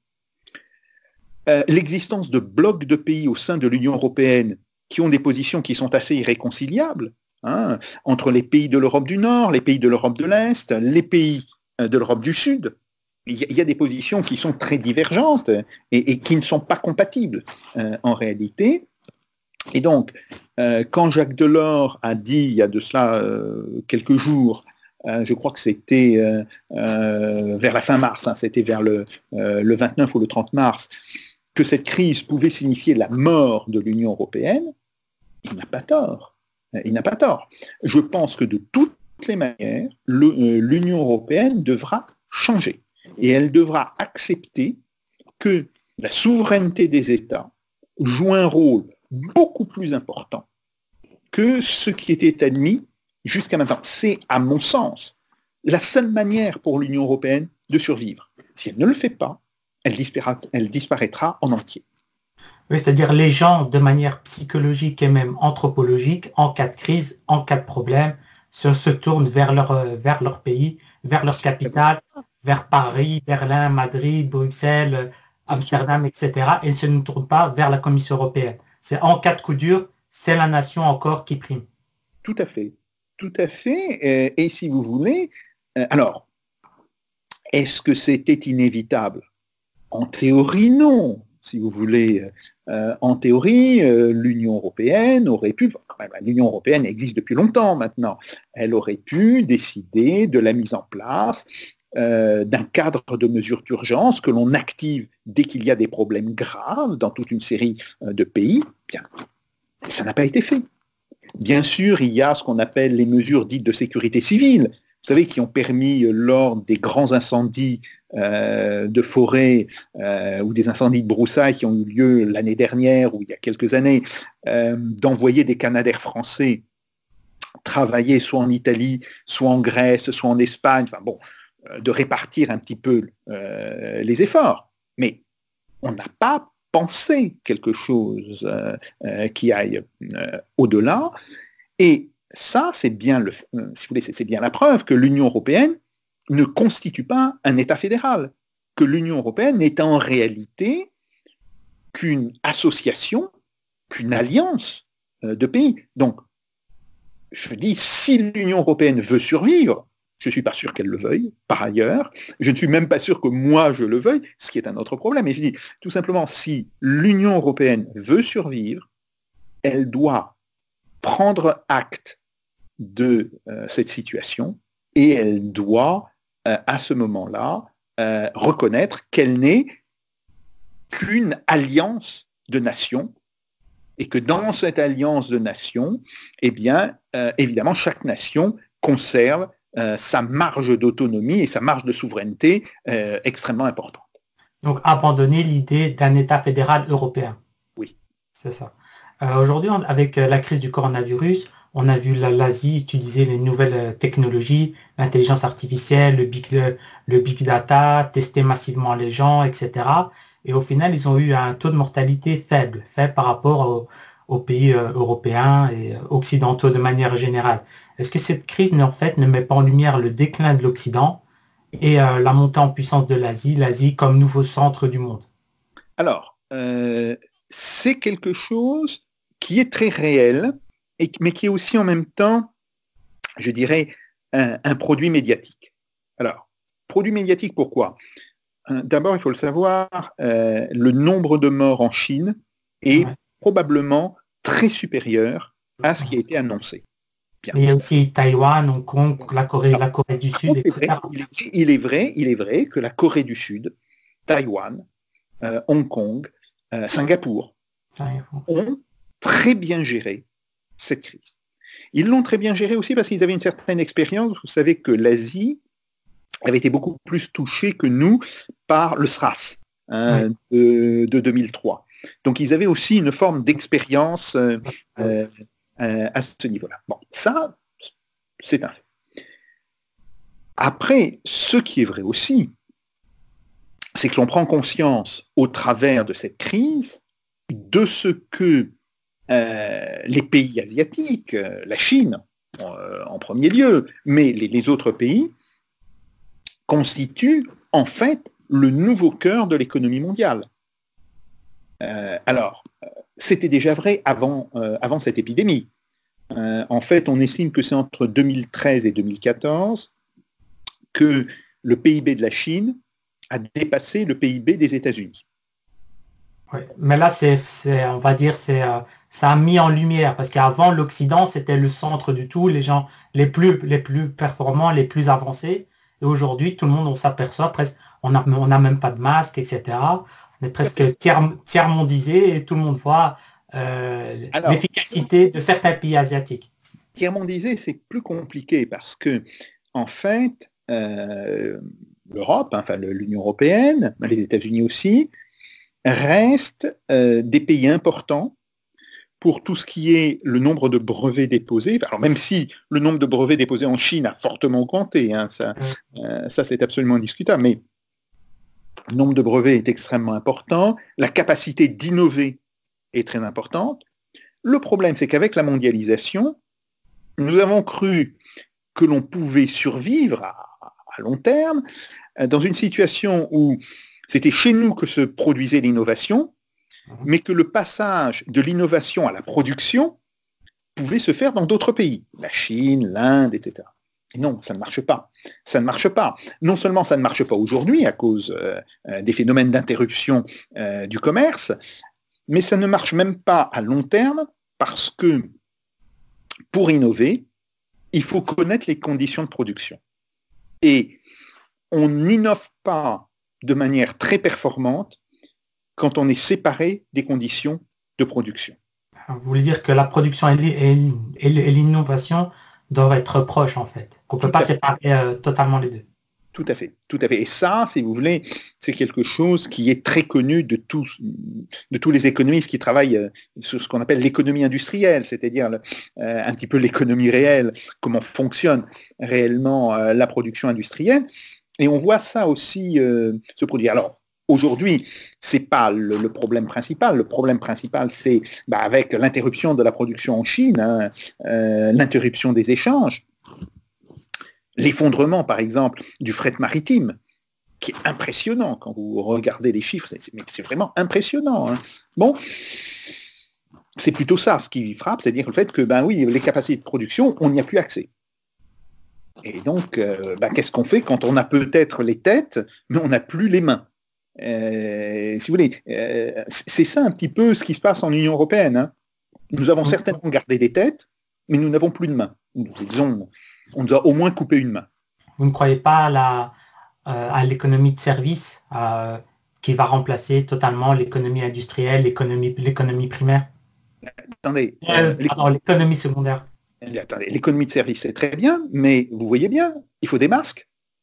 l'existence de blocs de pays au sein de l'Union européenne qui ont des positions qui sont assez irréconciliables, entre les pays de l'Europe du Nord, les pays de l'Europe de l'Est, les pays de l'Europe du Sud. Il y a des positions qui sont très divergentes et qui ne sont pas compatibles en réalité. Et donc, quand Jacques Delors a dit, il y a de cela quelques jours, je crois que c'était vers la fin mars, c'était vers le 29 ou le 30 mars, que cette crise pouvait signifier la mort de l'Union européenne, il n'a pas tort. Il n'a pas tort. Je pense que de toutes les manières, l'Union européenne devra changer. Et elle devra accepter que la souveraineté des États joue un rôle beaucoup plus important que ce qui était admis jusqu'à maintenant. C'est, à mon sens, la seule manière pour l'Union européenne de survivre. Si elle ne le fait pas, elle disparaîtra en entier. Oui, c'est-à-dire les gens, de manière psychologique et même anthropologique, en cas de crise, en cas de problème, se tournent vers leur pays, vers leur capitale, vers Paris, Berlin, Madrid, Bruxelles, Amsterdam, etc. et ne se tournent pas vers la Commission européenne. C'est en cas de coup dur, c'est la nation encore qui prime. Tout à fait. Tout à fait. Et si vous voulez, alors, Est-ce que c'était inévitable? En théorie, non. Si vous voulez, en théorie, l'Union européenne aurait pu, l'Union européenne existe depuis longtemps maintenant, elle aurait pu décider de la mise en place d'un cadre de mesures d'urgence que l'on active dès qu'il y a des problèmes graves dans toute une série de pays. Bien, ça n'a pas été fait. Bien sûr, il y a ce qu'on appelle les mesures dites de sécurité civile, vous savez, qui ont permis, lors des grands incendies de forêt ou des incendies de broussailles qui ont eu lieu l'année dernière ou il y a quelques années, d'envoyer des Canadair français travailler soit en Italie, soit en Grèce, soit en Espagne, enfin bon, de répartir un petit peu les efforts. Mais on n'a pas pensé quelque chose qui aille au-delà. Et ça, c'est bien, si vous voulez, c'est bien la preuve que l'Union européenne ne constitue pas un État fédéral, que l'Union européenne n'est en réalité qu'une association, qu'une alliance de pays. Donc, je dis, si l'Union européenne veut survivre, je ne suis pas sûr qu'elle le veuille, par ailleurs, je ne suis même pas sûr que moi je le veuille, ce qui est un autre problème. Et je dis, tout simplement, si l'Union européenne veut survivre, elle doit prendre acte de cette situation et elle doit, à ce moment-là, reconnaître qu'elle n'est qu'une alliance de nations et que dans cette alliance de nations, eh bien, évidemment, chaque nation conserve sa marge d'autonomie et sa marge de souveraineté extrêmement importante. Donc, abandonner l'idée d'un État fédéral européen. Oui. C'est ça. Aujourd'hui, avec la crise du coronavirus, on a vu l'Asie utiliser les nouvelles technologies, l'intelligence artificielle, le big data, tester massivement les gens, etc. Et au final, ils ont eu un taux de mortalité faible par rapport aux pays européens et occidentaux de manière générale. Est-ce que cette crise, en fait, ne met pas en lumière le déclin de l'Occident et la montée en puissance de l'Asie comme nouveau centre du monde? Alors, c'est quelque chose qui est très réel, mais qui est aussi en même temps, je dirais, un produit médiatique. Alors, produit médiatique, pourquoi? D'abord, il faut le savoir, le nombre de morts en Chine est probablement très supérieur à ce qui a été annoncé. Bien. Mais il y a aussi Taïwan, Hong Kong, la Corée du Sud, etc. Il est vrai que la Corée du Sud, Taïwan, Hong Kong, Singapour ont très bien géré cette crise. Ils l'ont très bien géré aussi parce qu'ils avaient une certaine expérience. Vous savez que l'Asie avait été beaucoup plus touchée que nous par le SRAS de 2003. Donc ils avaient aussi une forme d'expérience à ce niveau-là. Bon, ça, c'est un fait. Après, ce qui est vrai aussi, c'est que l'on prend conscience au travers de cette crise de ce que les pays asiatiques, la Chine en premier lieu, mais les autres pays, constituent en fait le nouveau cœur de l'économie mondiale. Alors, c'était déjà vrai avant cette épidémie. En fait, on estime que c'est entre 2013 et 2014 que le PIB de la Chine a dépassé le PIB des États-Unis. Oui, mais là, on va dire, ça a mis en lumière, parce qu'avant, l'Occident, c'était le centre du tout, les gens les plus performants, les plus avancés. Et aujourd'hui, tout le monde, on s'aperçoit presque, on n'a même pas de masque, etc. On est presque tiers-mondisé et tout le monde voit l'efficacité de certains pays asiatiques. Tiers-mondisé, c'est plus compliqué parce que, en fait, l'Europe, enfin l'Union européenne, les États-Unis aussi, restent des pays importants pour tout ce qui est le nombre de brevets déposés. Alors même si le nombre de brevets déposés en Chine a fortement augmenté, hein, ça c'est absolument indiscutable, mais le nombre de brevets est extrêmement important, la capacité d'innover est très importante. Le problème, c'est qu'avec la mondialisation, nous avons cru que l'on pouvait survivre à long terme dans une situation où c'était chez nous que se produisait l'innovation, mais que le passage de l'innovation à la production pouvait se faire dans d'autres pays, la Chine, l'Inde, etc. Et non, ça ne marche pas. Ça ne marche pas. Non seulement ça ne marche pas aujourd'hui à cause des phénomènes d'interruption du commerce, mais ça ne marche même pas à long terme parce que pour innover, il faut connaître les conditions de production. Et on n'innove pas de manière très performante quand on est séparé des conditions de production. Vous voulez dire que la production et l'innovation doivent être proches, en fait, qu'on ne peut pas séparer totalement les deux. Tout à fait, tout à fait. Et ça, si vous voulez, c'est quelque chose qui est très connu de tous les économistes qui travaillent sur ce qu'on appelle l'économie industrielle, c'est-à-dire un petit peu l'économie réelle, comment fonctionne réellement la production industrielle. Et on voit ça aussi se produire. Alors, aujourd'hui, ce n'est pas le problème principal. Le problème principal, c'est avec l'interruption de la production en Chine, l'interruption des échanges, l'effondrement, par exemple, du fret maritime, qui est impressionnant quand vous regardez les chiffres, c'est vraiment impressionnant. Hein. Bon, c'est plutôt ça ce qui frappe, c'est-à-dire le fait que, oui, les capacités de production, on n'y a plus accès. Et donc, qu'est-ce qu'on fait quand on a peut-être les têtes, mais on n'a plus les mains? Si vous voulez, c'est ça un petit peu ce qui se passe en Union européenne. Hein. Nous avons certainement gardé des têtes, mais nous n'avons plus de mains. On nous a au moins coupé une main. Vous ne croyez pas à l'économie de service qui va remplacer totalement l'économie industrielle, l'économie primaire? Attendez. L'économie secondaire. Attendez, l'économie de service, c'est très bien, mais vous voyez bien, il faut des masques.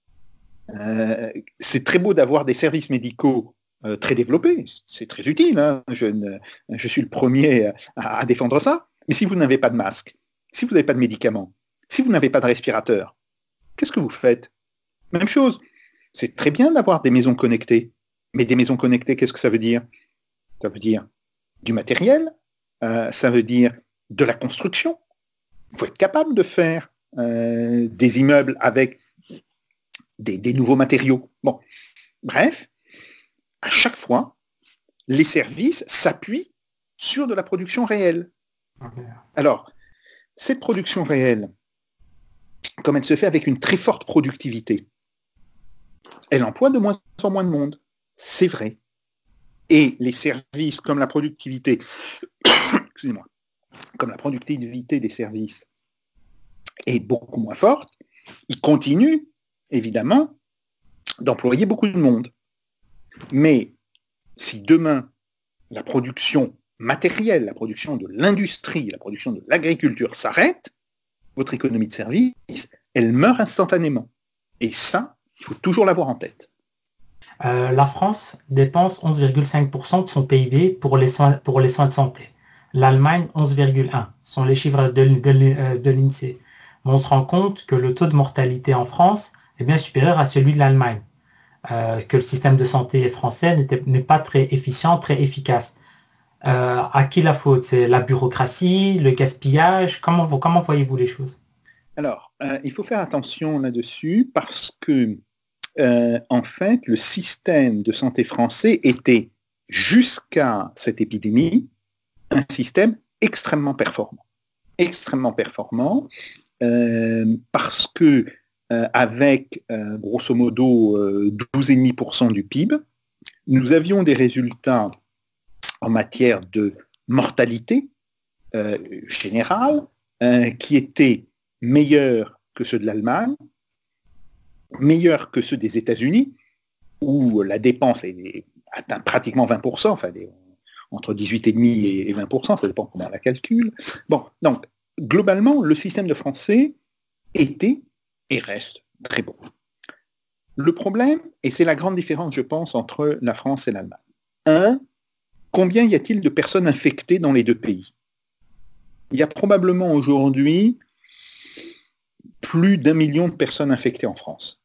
C'est très beau d'avoir des services médicaux très développés, c'est très utile, hein. Je suis le premier à défendre ça, mais si vous n'avez pas de masque, si vous n'avez pas de médicaments, si vous n'avez pas de respirateur, qu'est-ce que vous faites? Même chose, c'est très bien d'avoir des maisons connectées, mais des maisons connectées, qu'est-ce que ça veut dire? Ça veut dire du matériel, ça veut dire de la construction. Il faut être capable de faire des immeubles avec des nouveaux matériaux. Bon, bref, à chaque fois, les services s'appuient sur de la production réelle. Okay. Alors, cette production réelle, comme elle se fait avec une très forte productivité, elle emploie de moins en moins de monde. C'est vrai. Et les services comme la productivité, excusez-moi, comme la productivité des services est beaucoup moins forte, ils continuent, évidemment, d'employer beaucoup de monde. Mais si demain, la production matérielle, la production de l'industrie, la production de l'agriculture s'arrête, votre économie de service, elle meurt instantanément. Et ça, il faut toujours l'avoir en tête. La France dépense 11,5% de son PIB pour les soins de santé. L'Allemagne, 11,1%, sont les chiffres de l'INSEE. Mais on se rend compte que le taux de mortalité en France est bien supérieur à celui de l'Allemagne, que le système de santé français n'est pas très efficient, très efficace. À qui la faute? C'est la bureaucratie, le gaspillage? Comment voyez-vous les choses? Alors, il faut faire attention là-dessus parce que, en fait, le système de santé français était, jusqu'à cette épidémie, un système extrêmement performant. Extrêmement performant parce que, avec grosso modo 12,5% du PIB, nous avions des résultats en matière de mortalité générale qui étaient meilleurs que ceux de l'Allemagne, meilleurs que ceux des États-Unis, où la dépense atteint pratiquement 20%, enfin entre 18,5% et 20%, ça dépend comment on la calcule. Bon, donc, globalement, le système de français était et reste très bon. Le problème, et c'est la grande différence, je pense, entre la France et l'Allemagne. Combien y a-t-il de personnes infectées dans les deux pays? Il y a probablement aujourd'hui plus d'1 million de personnes infectées en France.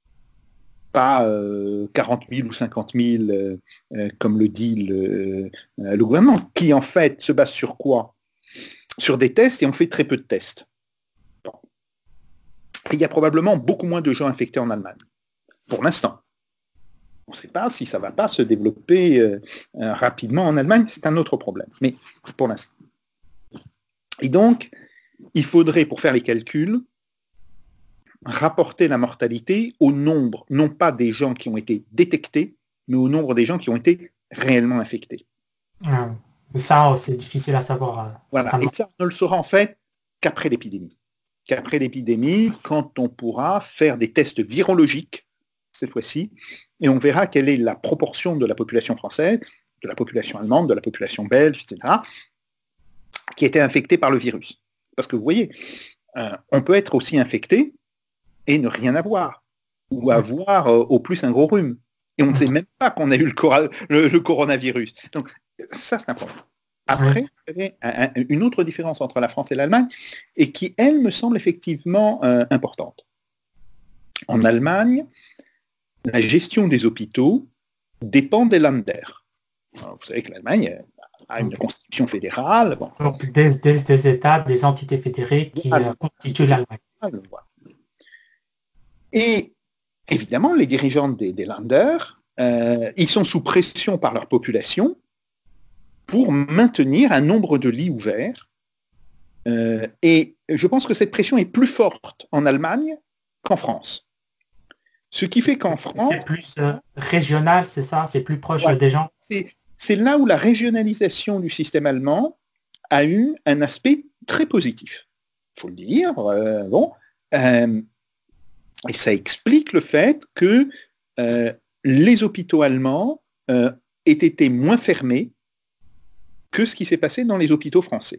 Pas 40 000 ou 50 000, comme le dit le gouvernement, qui en fait se base sur quoi? Sur des tests, et on fait très peu de tests. Bon. Et il y a probablement beaucoup moins de gens infectés en Allemagne, pour l'instant. On ne sait pas si ça ne va pas se développer rapidement en Allemagne, c'est un autre problème, mais pour l'instant. Et donc, il faudrait, pour faire les calculs, rapporter la mortalité au nombre, non pas des gens qui ont été détectés, mais au nombre des gens qui ont été réellement infectés. Ça, c'est difficile à savoir. Voilà. Et ça, on ne le saura en fait qu'après l'épidémie. Quand on pourra faire des tests virologiques, cette fois-ci, et on verra quelle est la proportion de la population française, de la population allemande, de la population belge, etc., qui était infectée par le virus. Parce que vous voyez, on peut être aussi infecté et ne rien avoir, ou avoir au plus un gros rhume. Et on ne sait même pas qu'on a eu le coronavirus. Donc ça, c'est un problème. Après, il y avait une autre différence entre la France et l'Allemagne, et qui, elle, me semble effectivement importante. En Allemagne, la gestion des hôpitaux dépend des Länder. Alors, vous savez que l'Allemagne a une constitution fédérale. Bon. Donc des États, des entités fédérées qui constituent l'Allemagne. Et évidemment, les dirigeants des Länder, ils sont sous pression par leur population pour maintenir un nombre de lits ouverts. Et je pense que cette pression est plus forte en Allemagne qu'en France. Ce qui fait qu'en France... C'est plus régional, c'est ça? C'est plus proche des gens? C'est là où la régionalisation du système allemand a eu un aspect très positif. Il faut le dire. Et ça explique le fait que les hôpitaux allemands aient été moins fermés que ce qui s'est passé dans les hôpitaux français.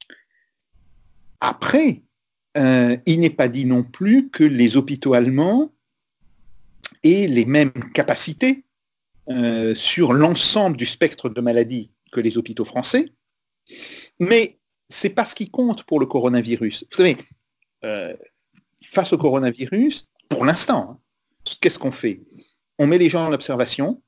Après, il n'est pas dit non plus que les hôpitaux allemands aient les mêmes capacités sur l'ensemble du spectre de maladies que les hôpitaux français, mais ce n'est pas ce qui compte pour le coronavirus. Vous savez, face au coronavirus, pour l'instant, qu'est-ce qu'on fait? On met les gens en observation,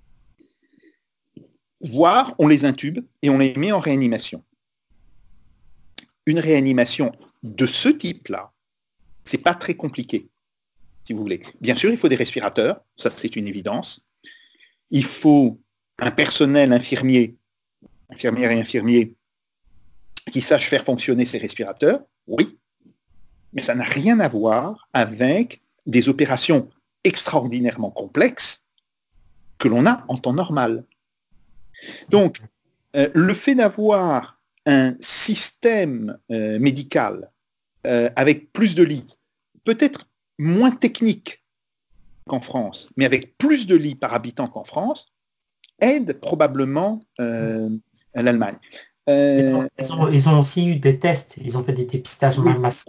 voire on les intube et on les met en réanimation. Une réanimation de ce type-là, c'est pas très compliqué, si vous voulez. Bien sûr, il faut des respirateurs, ça c'est une évidence. Il faut un personnel infirmière et infirmier qui sache faire fonctionner ces respirateurs, oui, mais ça n'a rien à voir avec des opérations extraordinairement complexes que l'on a en temps normal. Donc, le fait d'avoir un système médical avec plus de lits, peut-être moins technique qu'en France, mais avec plus de lits par habitant qu'en France, aide probablement l'Allemagne. Ils ont aussi eu des tests, ils ont fait des dépistages massifs.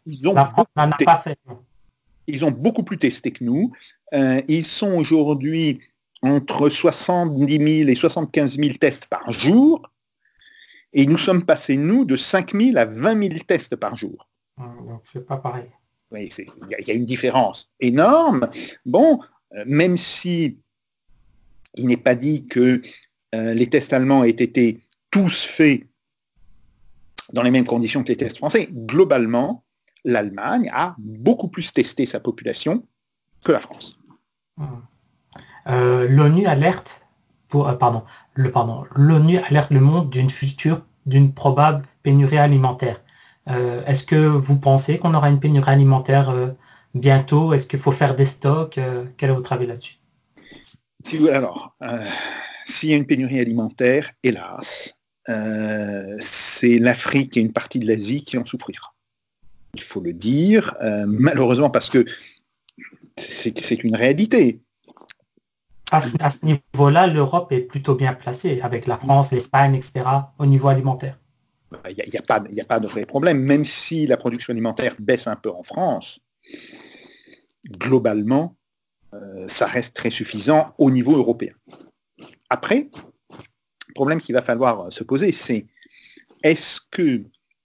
Ils ont beaucoup plus testé que nous. Ils sont aujourd'hui entre 70 000 et 75 000 tests par jour, et nous sommes passés, nous, de 5 000 à 20 000 tests par jour. Donc c'est pas pareil. Oui, il y a une différence énorme. Bon, même si il n'est pas dit que les tests allemands aient été tous faits dans les mêmes conditions que les tests français, globalement, l'Allemagne a beaucoup plus testé sa population que la France. L'ONU alerte l'ONU alerte le monde d'une probable pénurie alimentaire. Est-ce que vous pensez qu'on aura une pénurie alimentaire bientôt? Est-ce qu'il faut faire des stocks? Quel est votre avis là-dessus? S'il y a une pénurie alimentaire, hélas, c'est l'Afrique et une partie de l'Asie qui en souffrira. Il faut le dire, malheureusement, parce que c'est une réalité. À ce niveau-là, l'Europe est plutôt bien placée, avec la France, l'Espagne, etc., au niveau alimentaire. Il n'y a pas de vrai problème, même si la production alimentaire baisse un peu en France, globalement, ça reste très suffisant au niveau européen. Après, le problème qu'il va falloir se poser, c'est est-ce que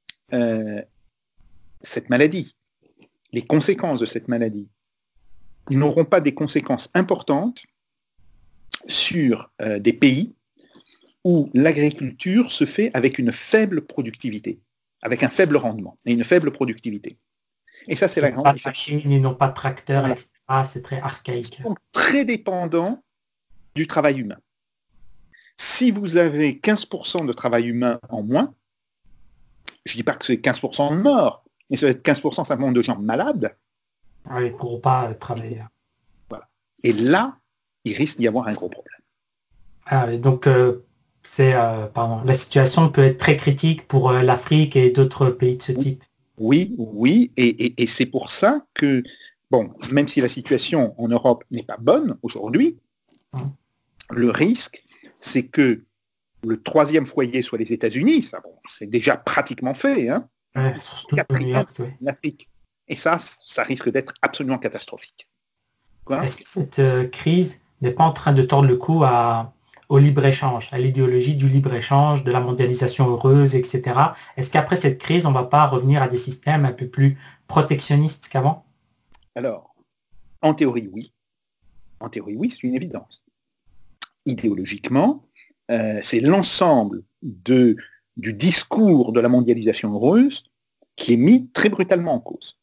cette maladie, les conséquences de cette maladie, n'auront pas des conséquences importantes sur des pays où l'agriculture se fait avec une faible productivité, avec un faible rendement et une faible productivité. Et ça, c'est la grande différence. Ils n'ont pas de tracteurs, etc. C'est très archaïque. Ils sont très dépendants du travail humain. Si vous avez 15% de travail humain en moins, je ne dis pas que c'est 15% de morts, mais ça va être 15% simplement de gens malades, Ils ne pourront pas travailler. Voilà. Et là, il risque d'y avoir un gros problème. Donc, la situation peut être très critique pour l'Afrique et d'autres pays de ce type. Oui, et c'est pour ça que, bon, même si la situation en Europe n'est pas bonne aujourd'hui, le risque, c'est que le troisième foyer soit les États-Unis, ça, bon, c'est déjà pratiquement fait, hein. Surtout New York, l'Afrique. Et ça risque d'être absolument catastrophique. Est-ce que cette crise n'est pas en train de tordre le cou au libre-échange, à l'idéologie du libre-échange, de la mondialisation heureuse, etc. Est-ce qu'après cette crise, on ne va pas revenir à des systèmes un peu plus protectionnistes qu'avant? Alors, en théorie, oui. En théorie, oui, c'est une évidence. Idéologiquement, c'est l'ensemble du discours de la mondialisation heureuse qui est mis très brutalement en cause.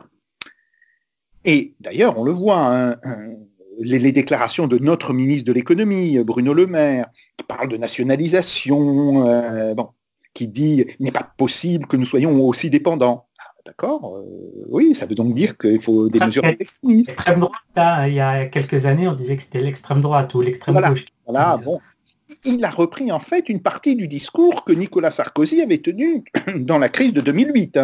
Et d'ailleurs, on le voit, les déclarations de notre ministre de l'économie, Bruno Le Maire, qui parle de nationalisation, qui dit « il n'est pas possible que nous soyons aussi dépendants ». D'accord, oui, ça veut donc dire qu'il faut des mesures protectionnistes. L'extrême droite, là, il y a quelques années, on disait que c'était l'extrême droite ou l'extrême gauche. Voilà, bon. Il a repris en fait une partie du discours que Nicolas Sarkozy avait tenu dans la crise de 2008.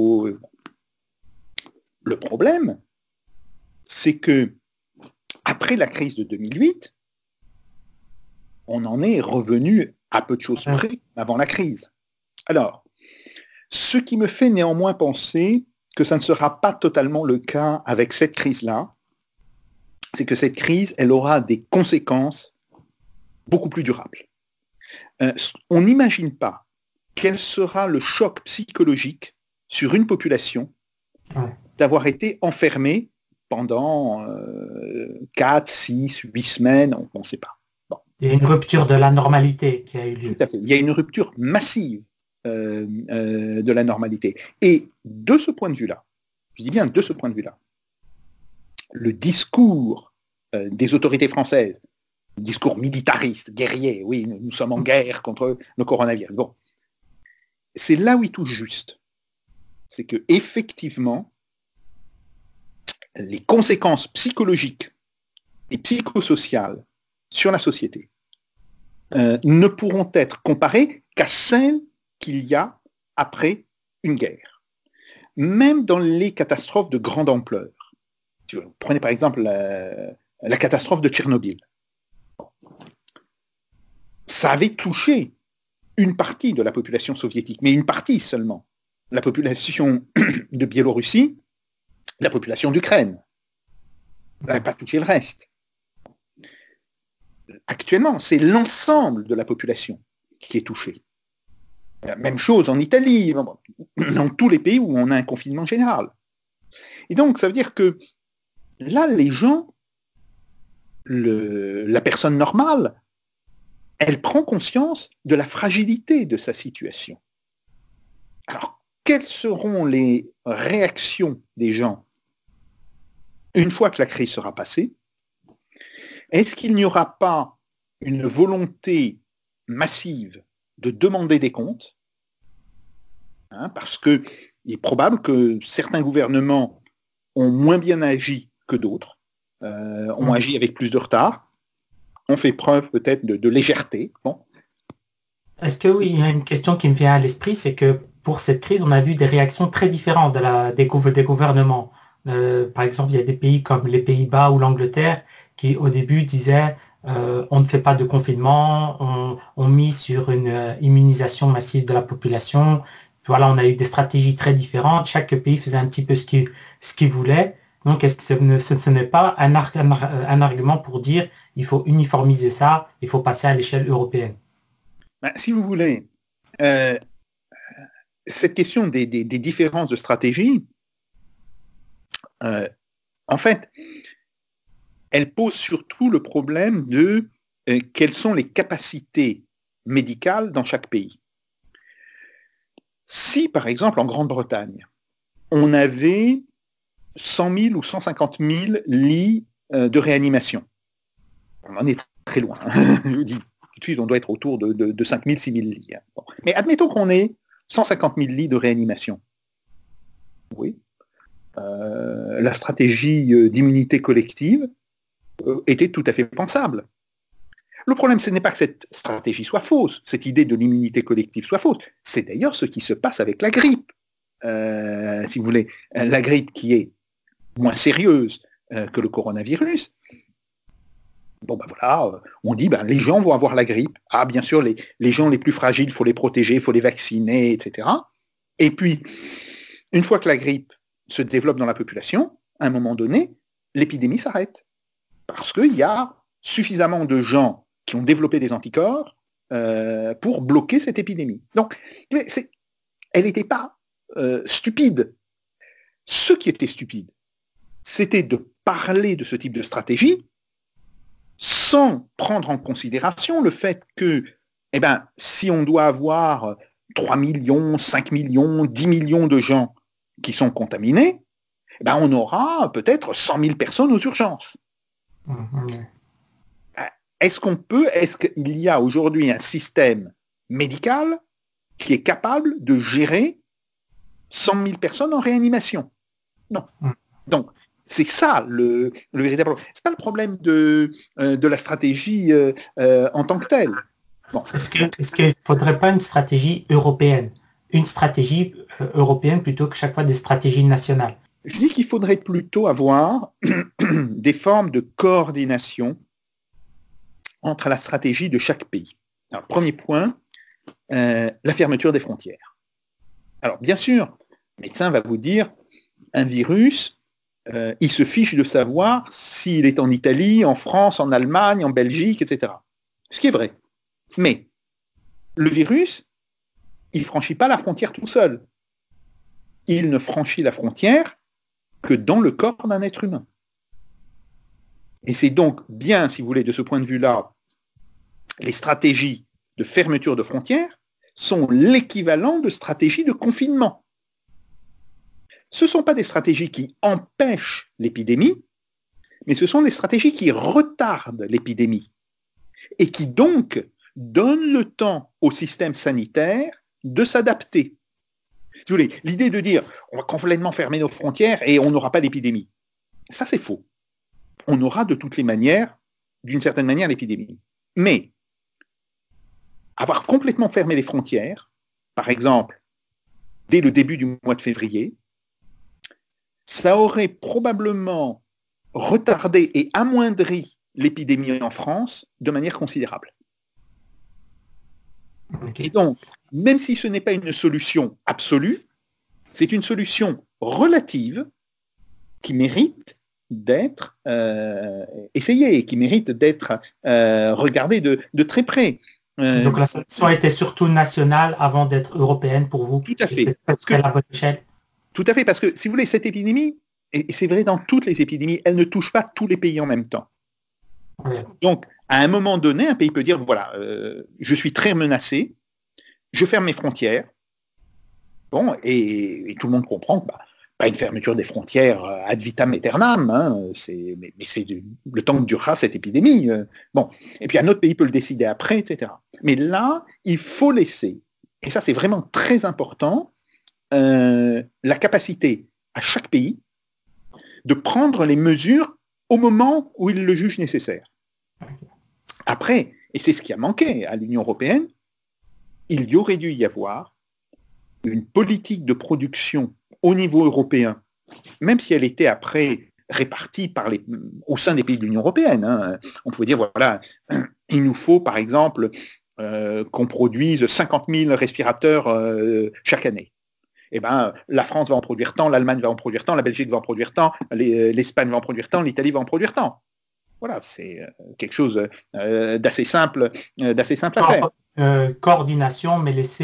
Le problème, c'est que après la crise de 2008, on en est revenu à peu de choses près avant la crise. Alors, ce qui me fait néanmoins penser que ça ne sera pas totalement le cas avec cette crise-là, c'est que cette crise, elle aura des conséquences beaucoup plus durables. On n'imagine pas quel sera le choc psychologique sur une population d'avoir été enfermée pendant 4, 6, 8 semaines, on ne sait pas. Bon. Il y a une rupture de la normalité qui a eu lieu. Tout à fait. Il y a une rupture massive de la normalité. Et de ce point de vue-là, je dis bien de ce point de vue-là, le discours des autorités françaises, le discours militariste, guerrier, oui, nous sommes en guerre contre le coronavirus. Bon. C'est là où il touche juste. C'est que effectivement, les conséquences psychologiques et psychosociales sur la société ne pourront être comparées qu'à celles qu'il y a après une guerre. Même dans les catastrophes de grande ampleur. Prenez par exemple la catastrophe de Tchernobyl. Ça avait touché une partie de la population soviétique, mais une partie seulement. La population de Biélorussie, la population d'Ukraine. Ça n'avait pas touché le reste. Actuellement, c'est l'ensemble de la population qui est touchée. Même chose en Italie, dans tous les pays où on a un confinement général. Et donc, ça veut dire que là, les gens, la personne normale, elle prend conscience de la fragilité de sa situation. Alors, quelles seront les réactions des gens une fois que la crise sera passée? Est-ce qu'il n'y aura pas une volonté massive de demander des comptes, parce qu'il est probable que certains gouvernements ont moins bien agi que d'autres, ont agi avec plus de retard, ont fait preuve peut-être de légèreté. Bon. Est-ce que oui, il y a une question qui me vient à l'esprit, c'est que pour cette crise, on a vu des réactions très différentes des gouvernements. Par exemple, il y a des pays comme les Pays-Bas ou l'Angleterre qui, au début, disaient on ne fait pas de confinement, on mise sur une immunisation massive de la population. Voilà, on a eu des stratégies très différentes. Chaque pays faisait un petit peu ce qu'il voulait. Donc, est-ce que ce n'est pas un argument pour dire il faut uniformiser ça, il faut passer à l'échelle européenne? Si vous voulez, cette question des différences de stratégie, en fait, elle pose surtout le problème de quelles sont les capacités médicales dans chaque pays. Si, par exemple, en Grande-Bretagne, on avait 100 000 ou 150 000 lits de réanimation, on en est très loin. Je vous dis tout de suite, on doit être autour de 5 000, 6 000 lits. Bon. Mais admettons qu'on ait 150 000 lits de réanimation. Oui. la stratégie d'immunité collective était tout à fait pensable. Le problème, ce n'est pas que cette stratégie soit fausse, cette idée de l'immunité collective soit fausse. C'est d'ailleurs ce qui se passe avec la grippe. Si vous voulez, la grippe qui est moins sérieuse que le coronavirus. Bon ben voilà, on dit les gens vont avoir la grippe. Ah bien sûr, les gens les plus fragiles, il faut les protéger, il faut les vacciner, etc. Et puis, une fois que la grippe se développe dans la population, à un moment donné, l'épidémie s'arrête. Parce qu'il y a suffisamment de gens qui ont développé des anticorps pour bloquer cette épidémie. Donc, elle n'était pas stupide. Ce qui était stupide, c'était de parler de ce type de stratégie sans prendre en considération le fait que, si on doit avoir 3 millions, 5 millions, 10 millions de gens qui sont contaminés, on aura peut-être 100 000 personnes aux urgences. Est-ce qu'il y a aujourd'hui un système médical qui est capable de gérer 100 000 personnes en réanimation? Non. Donc, c'est ça le véritable problème. Ce n'est pas le problème de la stratégie en tant que telle. Bon. Est-ce qu'il ne faudrait pas une stratégie européenne? Une stratégie européenne plutôt que chaque fois des stratégies nationales? Je dis qu'il faudrait plutôt avoir des formes de coordination entre la stratégie de chaque pays. Alors, premier point, la fermeture des frontières. Alors, bien sûr, le médecin va vous dire, un virus, il se fiche de savoir s'il est en Italie, en France, en Allemagne, en Belgique, etc. Ce qui est vrai. Mais le virus, il ne franchit pas la frontière tout seul. Il ne franchit la frontière que dans le corps d'un être humain. Et c'est donc bien, si vous voulez, de ce point de vue-là, les stratégies de fermeture de frontières sont l'équivalent de stratégies de confinement. Ce ne sont pas des stratégies qui empêchent l'épidémie, mais ce sont des stratégies qui retardent l'épidémie et qui donc donnent le temps au système sanitaire de s'adapter. Si vous voulez, l'idée de dire on va complètement fermer nos frontières et on n'aura pas d'épidémie, ça c'est faux. On aura de toutes les manières, d'une certaine manière, l'épidémie. Mais avoir complètement fermé les frontières, par exemple, dès le début du mois de février, ça aurait probablement retardé et amoindri l'épidémie en France de manière considérable. Okay. Et donc, même si ce n'est pas une solution absolue, c'est une solution relative qui mérite d'être essayée et qui mérite d'être regardée de très près. Donc la solution était surtout nationale avant d'être européenne pour vous. Tout à fait. À votre échelle. Tout à fait, parce que si vous voulez, cette épidémie, et c'est vrai dans toutes les épidémies, elle ne touche pas tous les pays en même temps. Oui. Donc, à un moment donné, un pays peut dire, voilà, je suis très menacé, je ferme mes frontières. Bon, et tout le monde comprend que pas une fermeture des frontières ad vitam aeternam, hein, mais c'est le temps que durera cette épidémie. Bon, et puis un autre pays peut le décider après, etc. Mais là, il faut laisser, et ça c'est vraiment très important, la capacité à chaque pays de prendre les mesures au moment où il le juge nécessaire. Après, et c'est ce qui a manqué à l'Union européenne, il y aurait dû y avoir une politique de production au niveau européen, même si elle était après répartie au sein des pays de l'Union européenne. Hein. On pouvait dire, voilà, il nous faut par exemple qu'on produise 50 000 respirateurs chaque année. Eh ben, la France va en produire tant, l'Allemagne va en produire tant, la Belgique va en produire tant, l'Espagne va en produire tant, l'Italie va en produire tant. Voilà, c'est quelque chose d'assez simple à faire. Coordination, mais laisser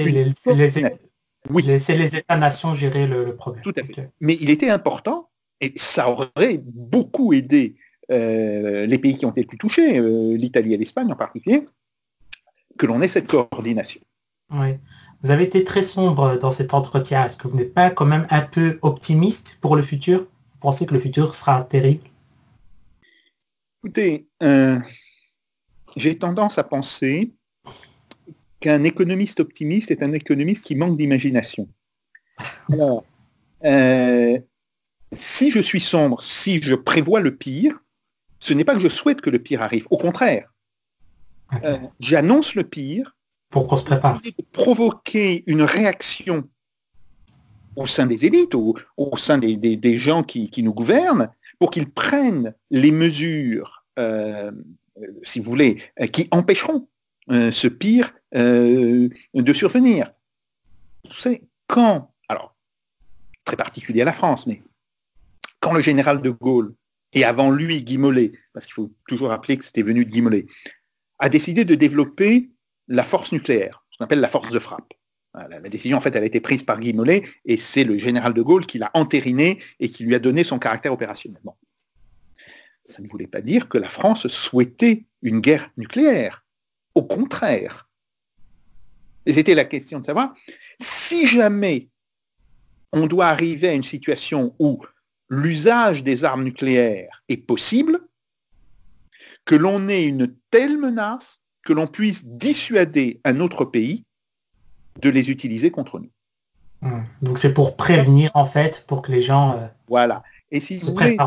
les États-nations gérer le problème. Tout à fait. Okay. Mais il était important, et ça aurait beaucoup aidé les pays qui ont été le plus touchés, l'Italie et l'Espagne en particulier, que l'on ait cette coordination. Oui. Vous avez été très sombre dans cet entretien. Est-ce que vous n'êtes pas quand même un peu optimiste pour le futur? Vous pensez que le futur sera terrible? Écoutez, j'ai tendance à penser qu'un économiste optimiste est un économiste qui manque d'imagination. Alors, Si je suis sombre, si je prévois le pire, ce n'est pas que je souhaite que le pire arrive. Au contraire, j'annonce le pire pour qu'on se prépare. Pour provoquer une réaction au sein des élites, au sein des gens qui nous gouvernent, pour qu'ils prennent les mesures, si vous voulez, qui empêcheront ce pire de survenir. Vous savez, quand, alors, très particulier à la France, mais quand le général de Gaulle, et avant lui Guy Mollet, parce qu'il faut toujours rappeler que c'était venu de Guy Mollet, a décidé de développer la force nucléaire, ce qu'on appelle la force de frappe. La décision, en fait, elle a été prise par Guy Mollet, et c'est le général de Gaulle qui l'a entériné et qui lui a donné son caractère opérationnel. Bon. Ça ne voulait pas dire que la France souhaitait une guerre nucléaire. Au contraire. Et c'était la question de savoir, si jamais on doit arriver à une situation où l'usage des armes nucléaires est possible, que l'on ait une telle menace que l'on puisse dissuader un autre pays de les utiliser contre nous. Donc c'est pour prévenir, en fait, pour que les gens voilà. Et si vous voulez,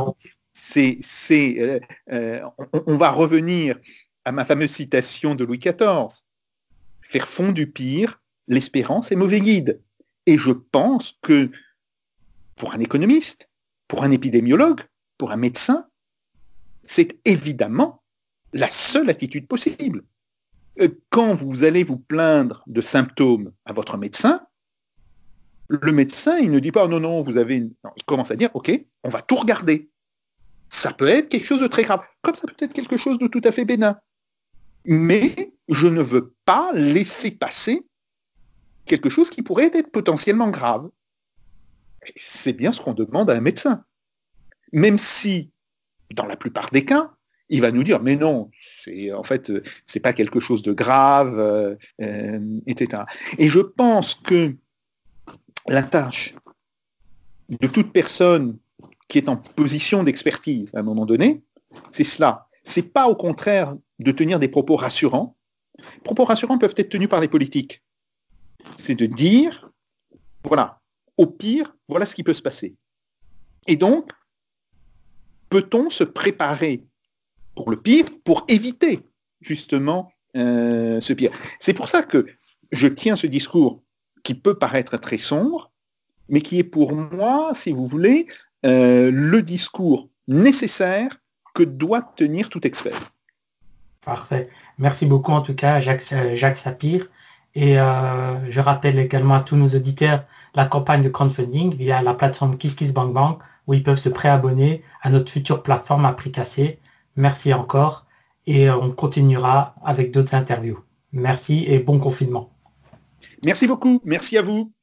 on va revenir à ma fameuse citation de Louis XIV. Faire fond du pire, l'espérance est mauvais guide. Et je pense que pour un économiste, pour un épidémiologue, pour un médecin, c'est évidemment la seule attitude possible. Quand vous allez vous plaindre de symptômes à votre médecin, le médecin, il ne dit pas non, vous avez une... Non, il commence à dire, ok, on va tout regarder. Ça peut être quelque chose de très grave, comme ça peut être quelque chose de tout à fait bénin. Mais je ne veux pas laisser passer quelque chose qui pourrait être potentiellement grave. Et c'est bien ce qu'on demande à un médecin. Même si, dans la plupart des cas, il va nous dire, mais non, en fait, c'est pas quelque chose de grave, etc. Et je pense que la tâche de toute personne qui est en position d'expertise à un moment donné, c'est cela. C'est pas au contraire de tenir des propos rassurants. Les propos rassurants peuvent être tenus par les politiques. C'est de dire, voilà, au pire, voilà ce qui peut se passer. Et donc, peut-on se préparer pour le pire, pour éviter justement ce pire. C'est pour ça que je tiens ce discours qui peut paraître très sombre, mais qui est pour moi, si vous voulez, le discours nécessaire que doit tenir tout expert. Parfait. Merci beaucoup en tout cas, Jacques Sapir. Et je rappelle également à tous nos auditeurs la campagne de crowdfunding via la plateforme KissKissBankBank où ils peuvent se préabonner à notre future plateforme Apricacé. Merci encore et on continuera avec d'autres interviews. Merci et bon confinement. Merci beaucoup. Merci à vous.